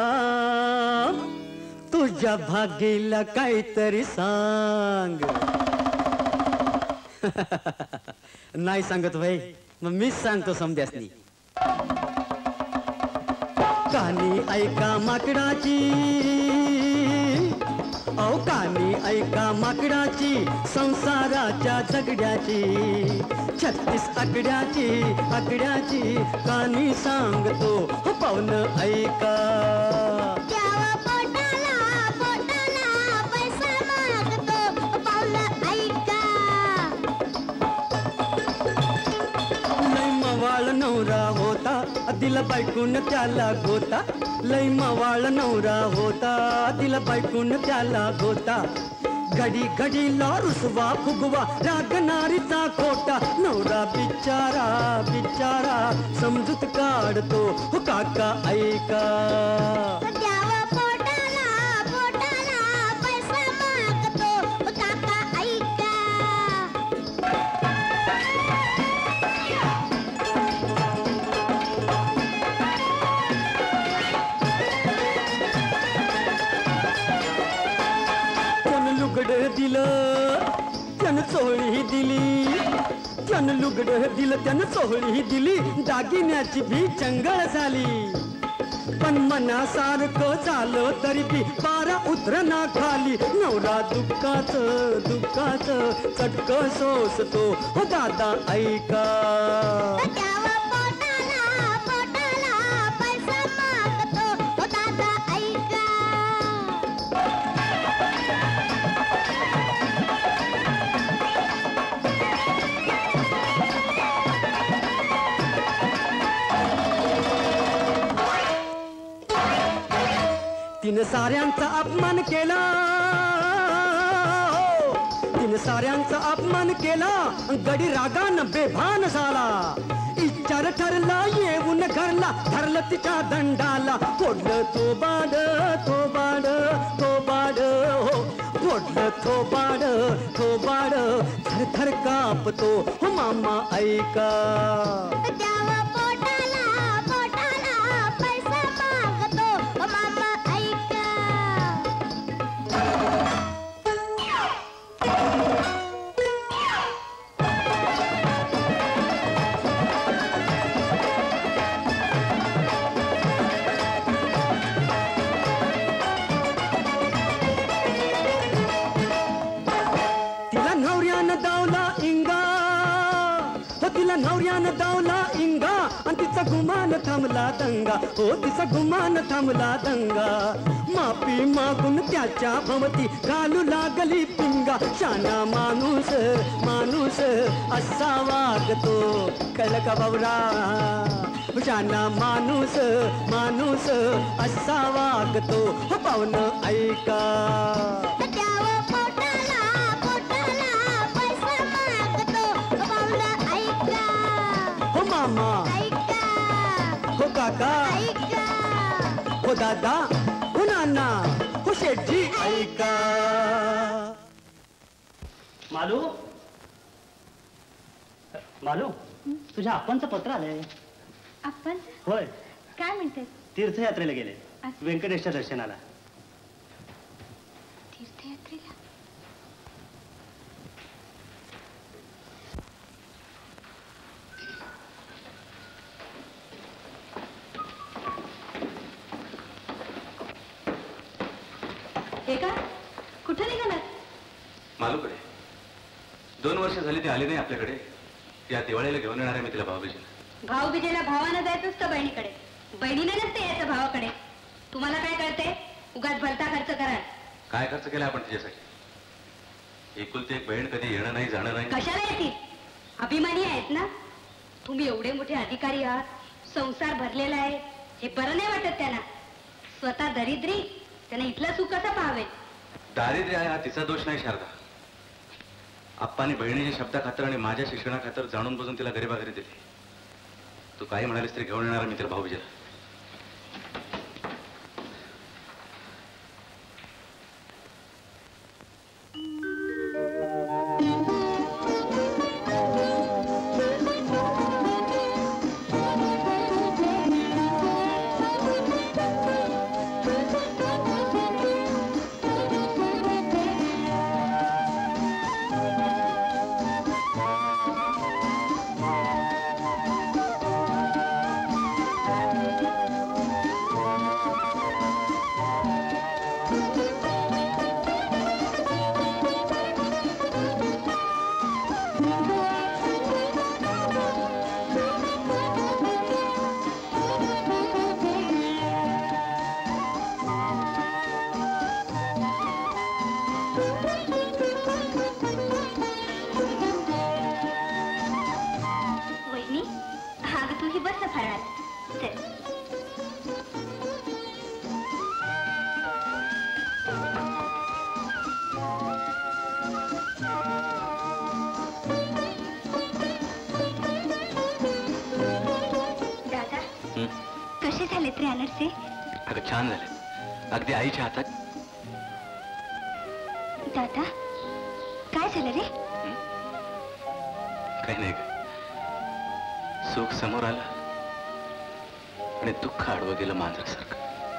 तुझ्या भागीला काहीतरी सांग. नाही सांगत भाई, मग मीच सांगतो समध्यासनी. कहाणी ऐका माकडाची, औ कहाणी ऐका माकडाची, संसाराच्या झगड्याची, छत्तीस आकड्याची आकड्याची कहाणी सांगतो पाहुण ऐका. नवरा होता दिला बायकून त्याला गोता लय मवाळ नवरा होता दिला बायकून त्याला गोता घडी घडीला रुसवा फुगवा रागणारीचा खोटा नवरा बिचारा बिचारा समजूत काढतो हो काका ऐका दिलं त्यानं चोळी दिली त्यानं लुगड दिलं त्यानं चोळी दिली दागिन्याची भी चंगळ झाली पण मनासारखं झालं तरी बी पारा उतरना खाली नवरा दुःखाच दुःखाच चटक सोसतो हो दादा ऐका तिनं साऱ्यांचा अपमान केला तिनं साऱ्यांचा अपमान केला गडी रागान बेभान झाला इच्छार ठरला येऊन घरला धरलं तिच्या दंडाला फोडलं तो बाड तो बाड तो बाड हो फोडलं तो बाड तो बाड थर थर कापतो हो मामा ऐका नवऱ्यानं दावला इंगा आणि तिचा गुमान थांबला दंगा हो तिचा गुमान थांबला दंगा माफी मागून त्याच्या भवती घालू लागली पिंगा शाना माणूस माणूस असा वागतो कळलं का बाबरा शाना माणूस माणूस असा वागतो हो पाहुणं ऐका मामा हो काका हो दादा हो नाना हो शेठजी ऐका मालू मालू तुझ्या आप्पांचं पत्र आलंय आपण होय काय म्हणते तीर्थयात्रेला गेले व्यंकटेशच्या दर्शनाला तीर्थयात्रेला हे का कुठे निघालात मालूकडे दोन वर्ष झाली ती आली नाही आपल्याकडे या दिवाळीला घेऊन येणार आहे मी तिला भाऊबीजेला भाऊबीजेला भावानं जायचं असतं बहिणीकडे बहिणीने नसते यायचं भावाकडे तुम्हाला काय कळते उगाच भलता खर्च कराल काय खर्च केला आपण तिच्यासाठी एकुलती एक बहीण कधी येणं नाही जाणं नाही कशाला येतील अभिमानी आहेत ना तुम्ही एवढे मोठे अधिकारी आहात संसार भरलेला आहे हे बरं नाही वाटत त्यांना स्वतः दरिद्री त्यांना इथलं सुख कसं पाहावे दारिद्र्य आहे हा तिचा दोष नाही शारदा आप्पानी बहिणीच्या शब्दा खातर आणि माझ्या शिक्षणा खातर जाणून बुजून तिला गरीबागरी दिली तू काही म्हणालीस तरी घेऊन येणार मी तिला भाऊबीजेला पैसे? अगं छान झाले, अगदी आईच्या हातात. दादा काय झालं रे? काही नाही ग, सुख समोर आलं आणि दुःख आडवं गेलं मांजरासारखं.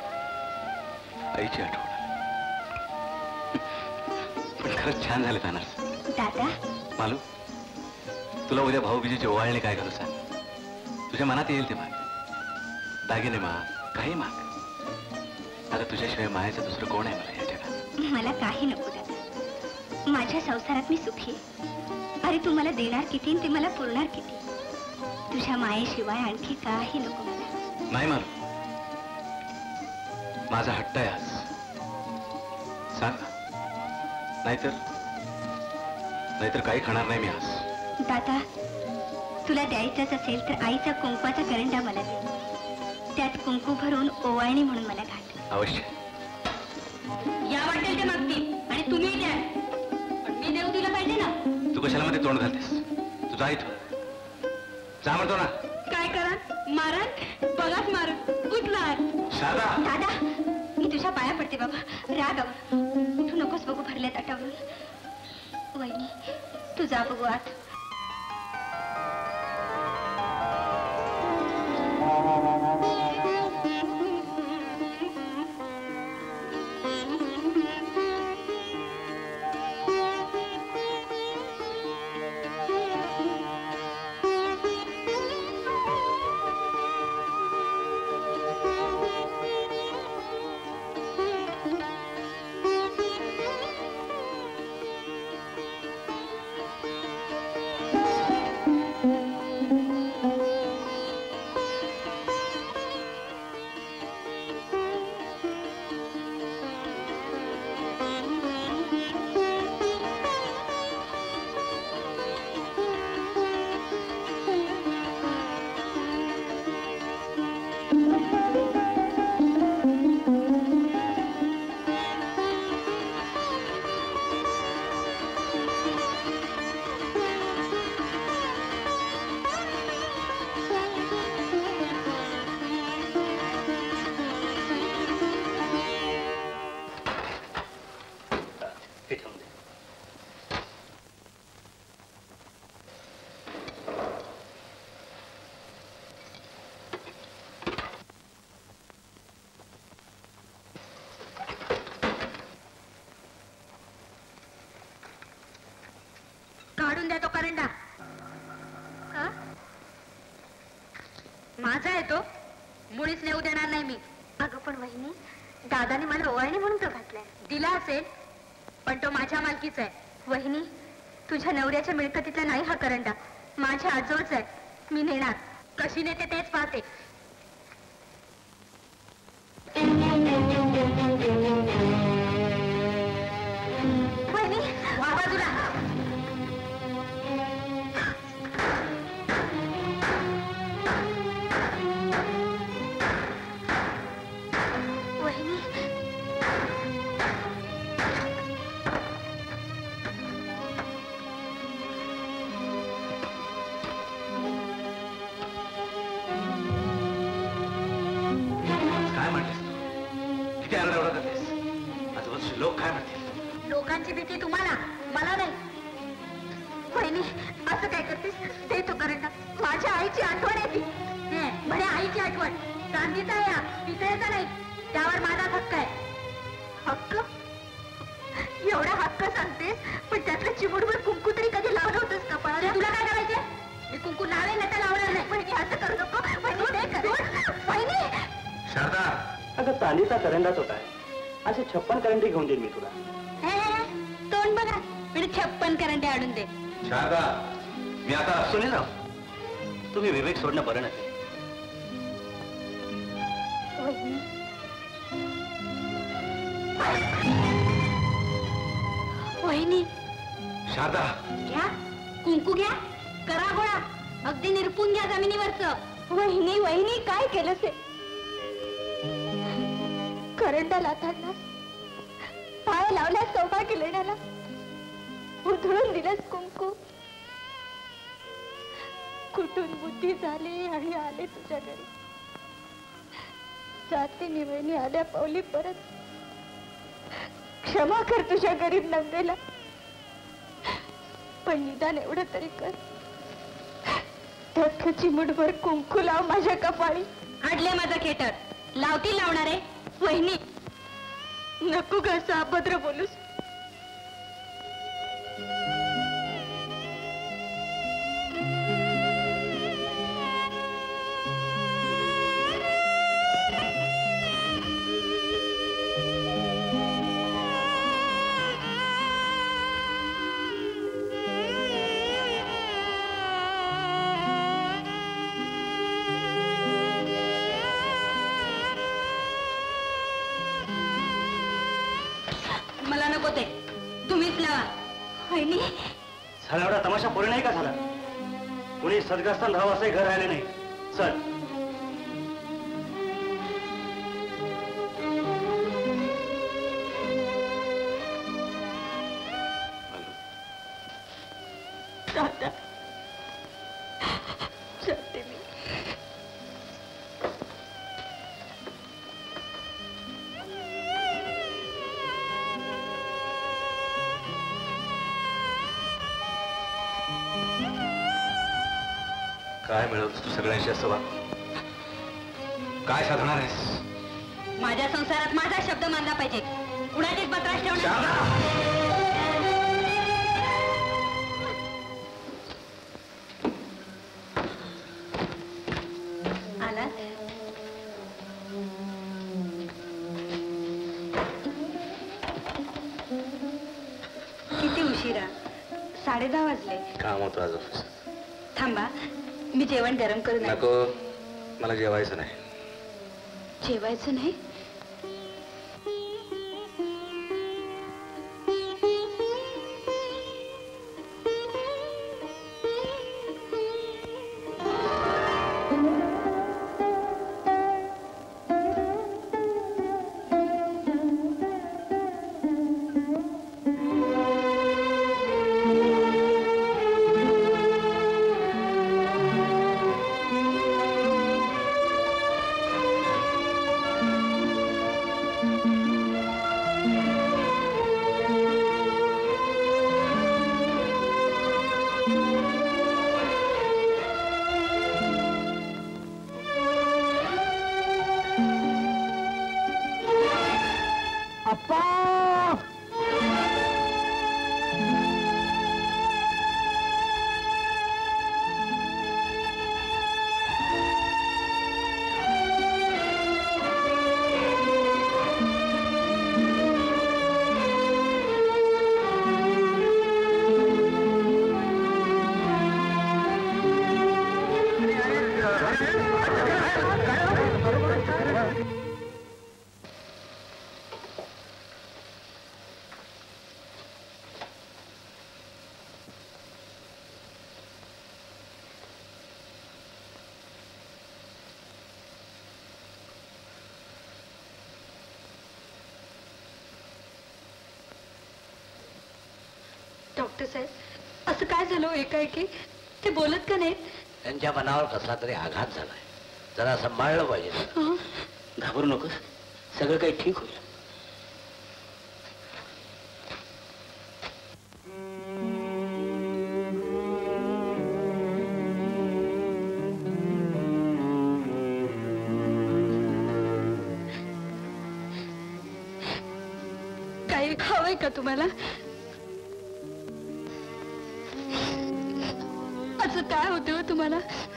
आईची आठवण पण खरंच छान झाले अनारस. दादा मालू, तुला उद्या भाऊबीजेची ओवाळणी काय घालू सांग. तुझ्या मनात येईल ते माग, दागिने माग, काही माग. आता तुझ्याशिवाय मायाचं दुसरं कोण आहे मला या जगात? मला काही नको दादा, माझ्या संसारात मी सुखी आहे. अरे तू मला देणार किती आणि ते मला पुरणार किती? तुझ्या मायेशिवाय आणखी काही नको मला. नाही मालू, माझा हट्ट आहे आज. सांग ना, नाहीतर नाहीतर काही खाणार नाही मी आज. दादा तुला द्यायचंच असेल तर आईचा कुंकवाचा करंडा मला दे. त्यात कुंकू भरून ओवाळणी म्हणून मला घाल. अवश्य. या वाटेल ते मागतील आणि तुम्ही द्या, पण मी देऊ दिलं पाहिजे ना. तू कशाला मध्ये तोंड घालतेस? तू जा इथून, जा म्हणतो ना. काय करा? मारण? बघाच मारण उठणार. शारदा दादा मी तुझ्या पाया पडते बाबा, रागावर तू नकोस बघू भरल्या ताटावरून. वहिनी तू जा बघू आत. काढून द्या तो करंडा. का? माझा आहे तो, मुळीच नेऊ देणार नाही मी. अगं पण वहिनी दादाने मला ओवाळणी म्हणून तो घातलाय. दिला असेल पण तो माझ्या मालकीचा आहे. वहिनी तुझ्या नवऱ्याच्या मिळकतीतला नाही हा करंडा, माझ्या आजोळच आहे. मी नेणार. कशी नेते तेच पाहते. वहिनी वा बाजूला. वहिनी काय म्हणतेस तू? किती आरडाओरडा करतेस? आजूबाजूचे लोक काय म्हणतील? लोकांची भीती तुम्हाला, मला नाही. वहिनी असं काय करतेस? दे तो करंडा, माझ्या आईची आठवण आहे ती. हे, म्हणे आईची आठवण. चांदीचा या पितळेचा नाही, त्यावर माझा हक्क आहे. हक्क? एवढा हक्क सांगतेस, पण त्यातलं चिमुडभर कुंकू तरी कधी लावलं होतंस का? पण तुला काय करायचे? मी कुंकू लावेल ना, तर लावणार नाही. वहिनी असं करू नको. वहिनी दे करून. वहिनी शारदा अगं चांदीचा करंडाच होता, असे छप्पन करंडे घेऊन देईन मी तुला. हे, हे, हे, तोंड बघा. म्हणजे छप्पन करंडे आणून दे. शारदा मी आता सुनीलराव, तुम्ही विवेक सोडणं बरं नसेल. वहिनी वहिनी शारदा घ्या कुंकू, घ्या, करा गोळा, अगदी निरपून घ्या जमिनीवरचं. वहिनी वहिनी काय केलं ते? करंडा लाथाडलास, पाय लावल्यास सौभाग्य लेण्याला, उधळून दिलंस कुंकू. कुठून बुद्धी झाली आणि आले तुझ्या घरी. जाती निवळणी आल्या पावली परत. क्षमा कर तुझ्या गरीब नंदेला, पण निदान एवढं तरी कर, त्यात चिमुटभर कुंकू लाव माझ्या कपाळी. अडले माझा खेटर, लावती लावणारे वहिनी. नको ग असं अभद्र बोलूस. मला नको ते, तुम्हीच लावा. वहिनी झाला एवढा तमाशा पुरे नाही का झाला? कुणी सदग्रस्तान राहावं असंही घर राहिले नाही. चल. दादा जाते मी. काय मिळवत तू सगळ्यांशी असं वाग? काय साधणार आहेस? माझ्या संसारात माझा शब्द मानला पाहिजे. कुणाचीच बत्रास ठेवणार. आलात? किती उशिरा? साडे दहा वाजले. काम होतं आज ऑफिस. थांबा, मी जेवण गरम करून आणते. नको, मला जेवायचं नाही. जेवायचं नाही? डॉक्टर साहेब, असं काय झालं एकाएकी? ते बोलत का नाहीत? त्यांच्या मनावर कसला तरी आघात झालाय. जरा सांभाळलं पाहिजे. घाबरू नकोस, सगळं काही ठीक होईल. काही हवंय का तुम्हाला? असं काय होतं हो तुम्हाला?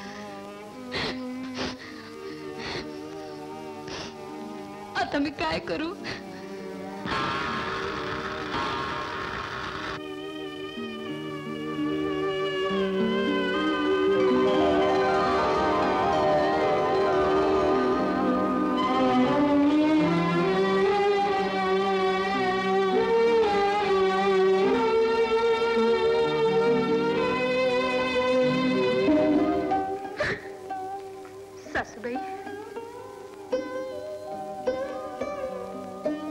आता मी काय करू? सासूबाई,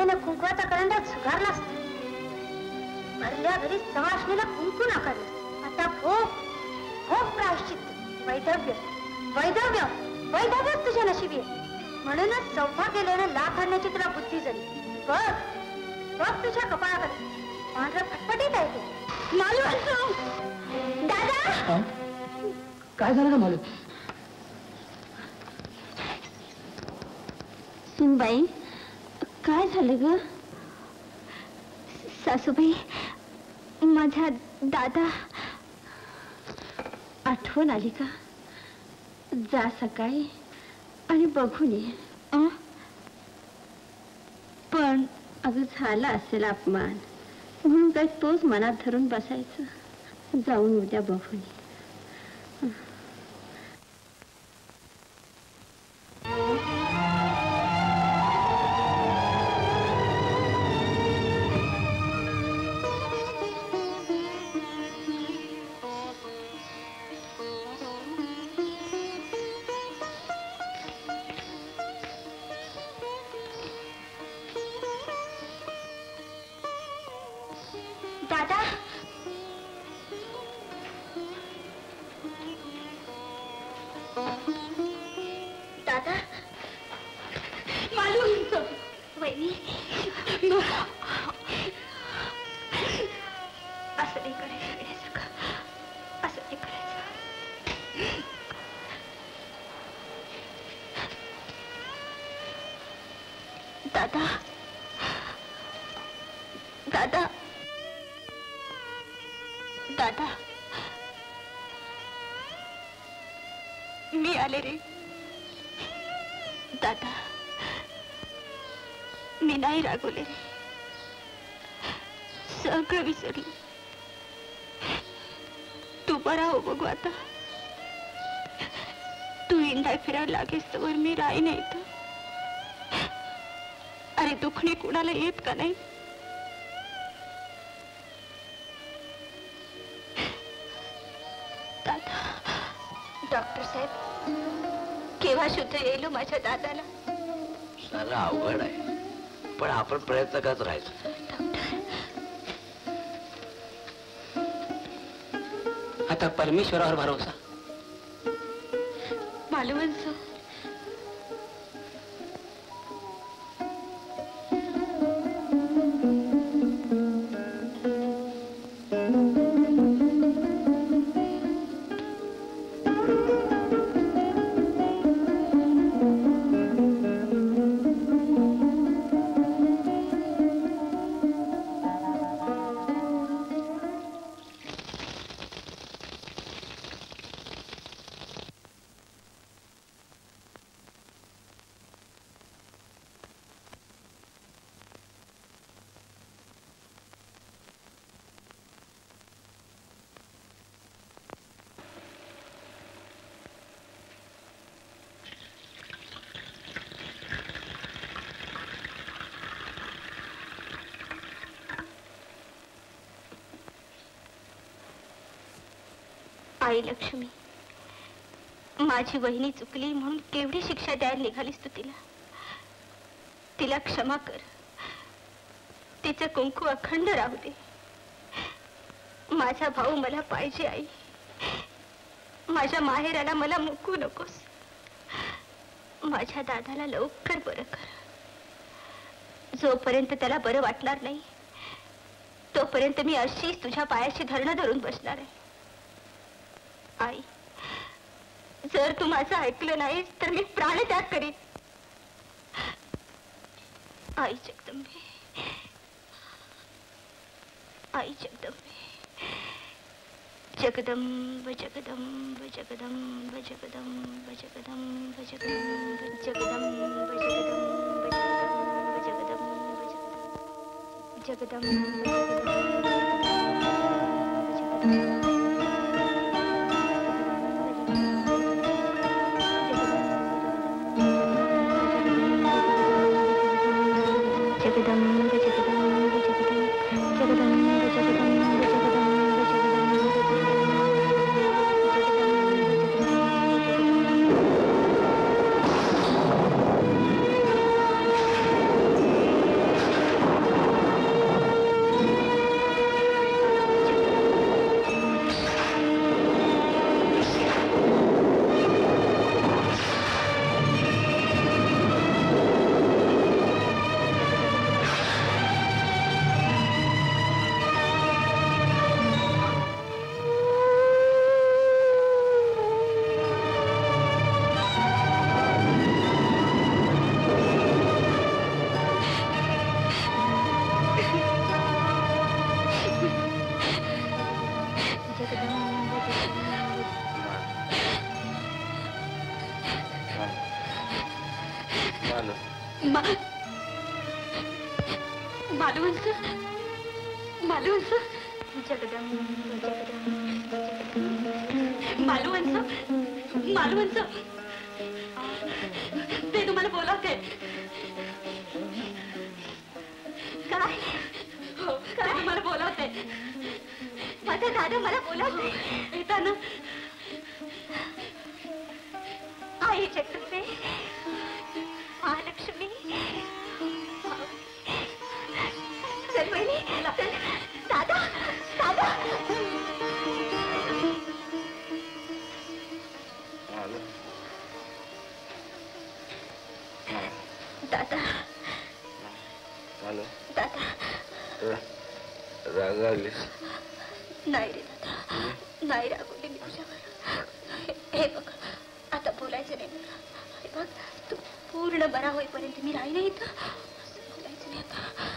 त्याने कुंकवाचा करंडा झुगारला असता. भरल्या घरी सवाष्णीला कुंकू नाकारलं. आता भोग भोग प्रायश्चित्त, वैधव्य वैधव्य वैधव्यच तुझ्या नशिबी आहे. म्हणूनच सौभाग्य गेल्यानं लाभ आणण्याची तुला बुद्धी झाली. बघ बघ तुझ्या कपाळाकडे पांढरं फटफटीत आहे ते. मालू दादा, काय झालं का मालू? सुनबाई, काय झालं ग? सासूबाई, माझा दादा. आठवण आली का? जा सकाळी आणि बघून ये. अं? पण अगं झाला असेल अपमान म्हणून काय तोच मनात धरून बसायचं. जाऊन उद्या बघून ये. दादा, दादा, मालू वहिनी, असं नाही करायचं वेळेसारखं, असं नाही करायचं. दादा, दादा, दादा, मी आले रे. दादा, मी नाही रागवले रे. सगळं विसरली. तू बरा हो बघू आता. तू इंडाय फिरायला लागेस तर मी राही नाही तर. अरे दुखणे कुणाला येत का नाही? डॉक्टर साहेब, केव्हा शुद्ध येईल माझ्या दादाला? सारं अवघड आहे, पण आपण प्रयत्न करत राहायचं. आता परमेश्वरावर भरोसा. मालवणचं आई लक्ष्मी, माझी वहिनी चुकली म्हणून केवढी शिक्षा द्यायला निघालीस तू तिला. तिला क्षमा कर. तिचं कुंकू अखंड राहू दे. माझा भाऊ मला पाहिजे आई. माझ्या माहेराला मला मुकू नकोस. माझ्या दादाला लवकर बरं कर. जोपर्यंत त्याला बरं वाटणार नाही तोपर्यंत मी अशीच तुझ्या पायाशी धरणं धरून बसणार आहे. आई, जर तू माझं ऐकलं नाहीस तर मी प्राणत्याग करीन. आई जगदंबे, आई जगदंबे, जगदंब जगदंब जगदंब जगदंब जगदंब जगदंब जगदंब जगदंब जगदंब जगदंब मालवणचं मालवणचं मालवणचं मालवणचं ते तुम्हाला बोलावते. काय काय तुम्हाला बोलावते? माझा दादा मला बोलावते. येताना आई चक्रे महालक्ष्मी चल बहिणी चल. दादा दादा दादा दादा रागावलीस? नाही रे दादा, नाही रागवली मी तुझ्यावर. हे बघ आता बोलायचं नाही मला. हे बघ तू पूर्ण बरा होईपर्यंत मी राही नाही इथं. बोलायचं नाही आता.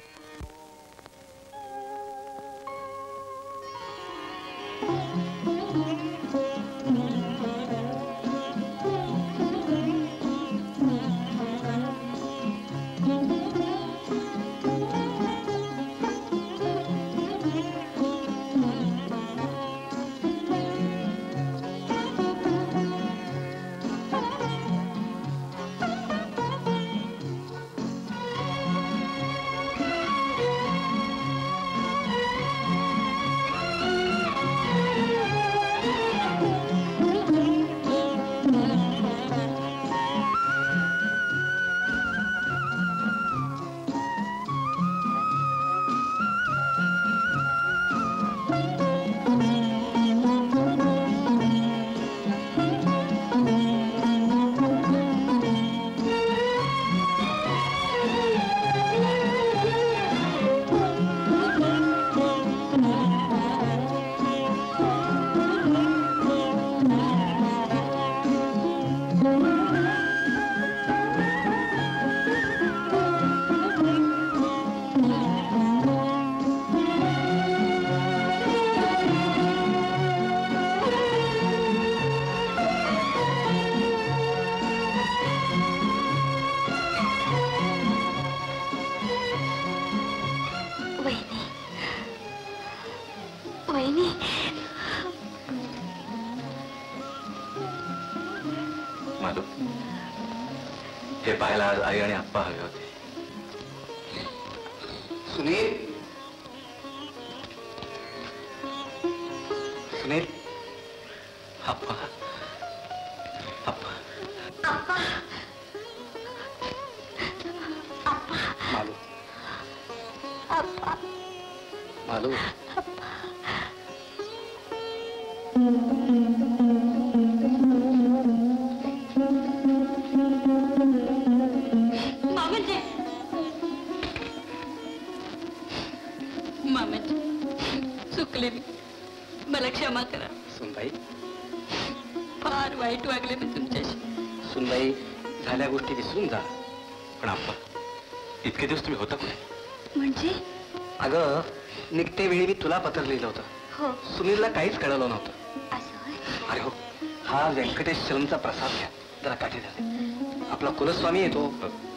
हे पाहायला आज आई आणि आप्पा हवे होते. सुनील सुनील आप्पा आप्पा आप्पा आप्पा मालू आप्पा मालू मामाजी मामाजी चुकले मी, मला क्षमा करा. सुनबाई फार वाईट वागले मी तुमच्याशी. सुनबाई झाल्या गोष्टी विसरून जा. पण आप्पा इतके दिवस तुम्ही होता कुठे? म्हणजे अगं निघते वेळी मी तुला पत्र लिहिलं होतं. हो सुनीलला काहीच कळलं नव्हतं. असं अरे हो हा व्यंकटेश्वरचा प्रसाद घ्या, जरा काठी झाले. आपला कुलस्वामी येतो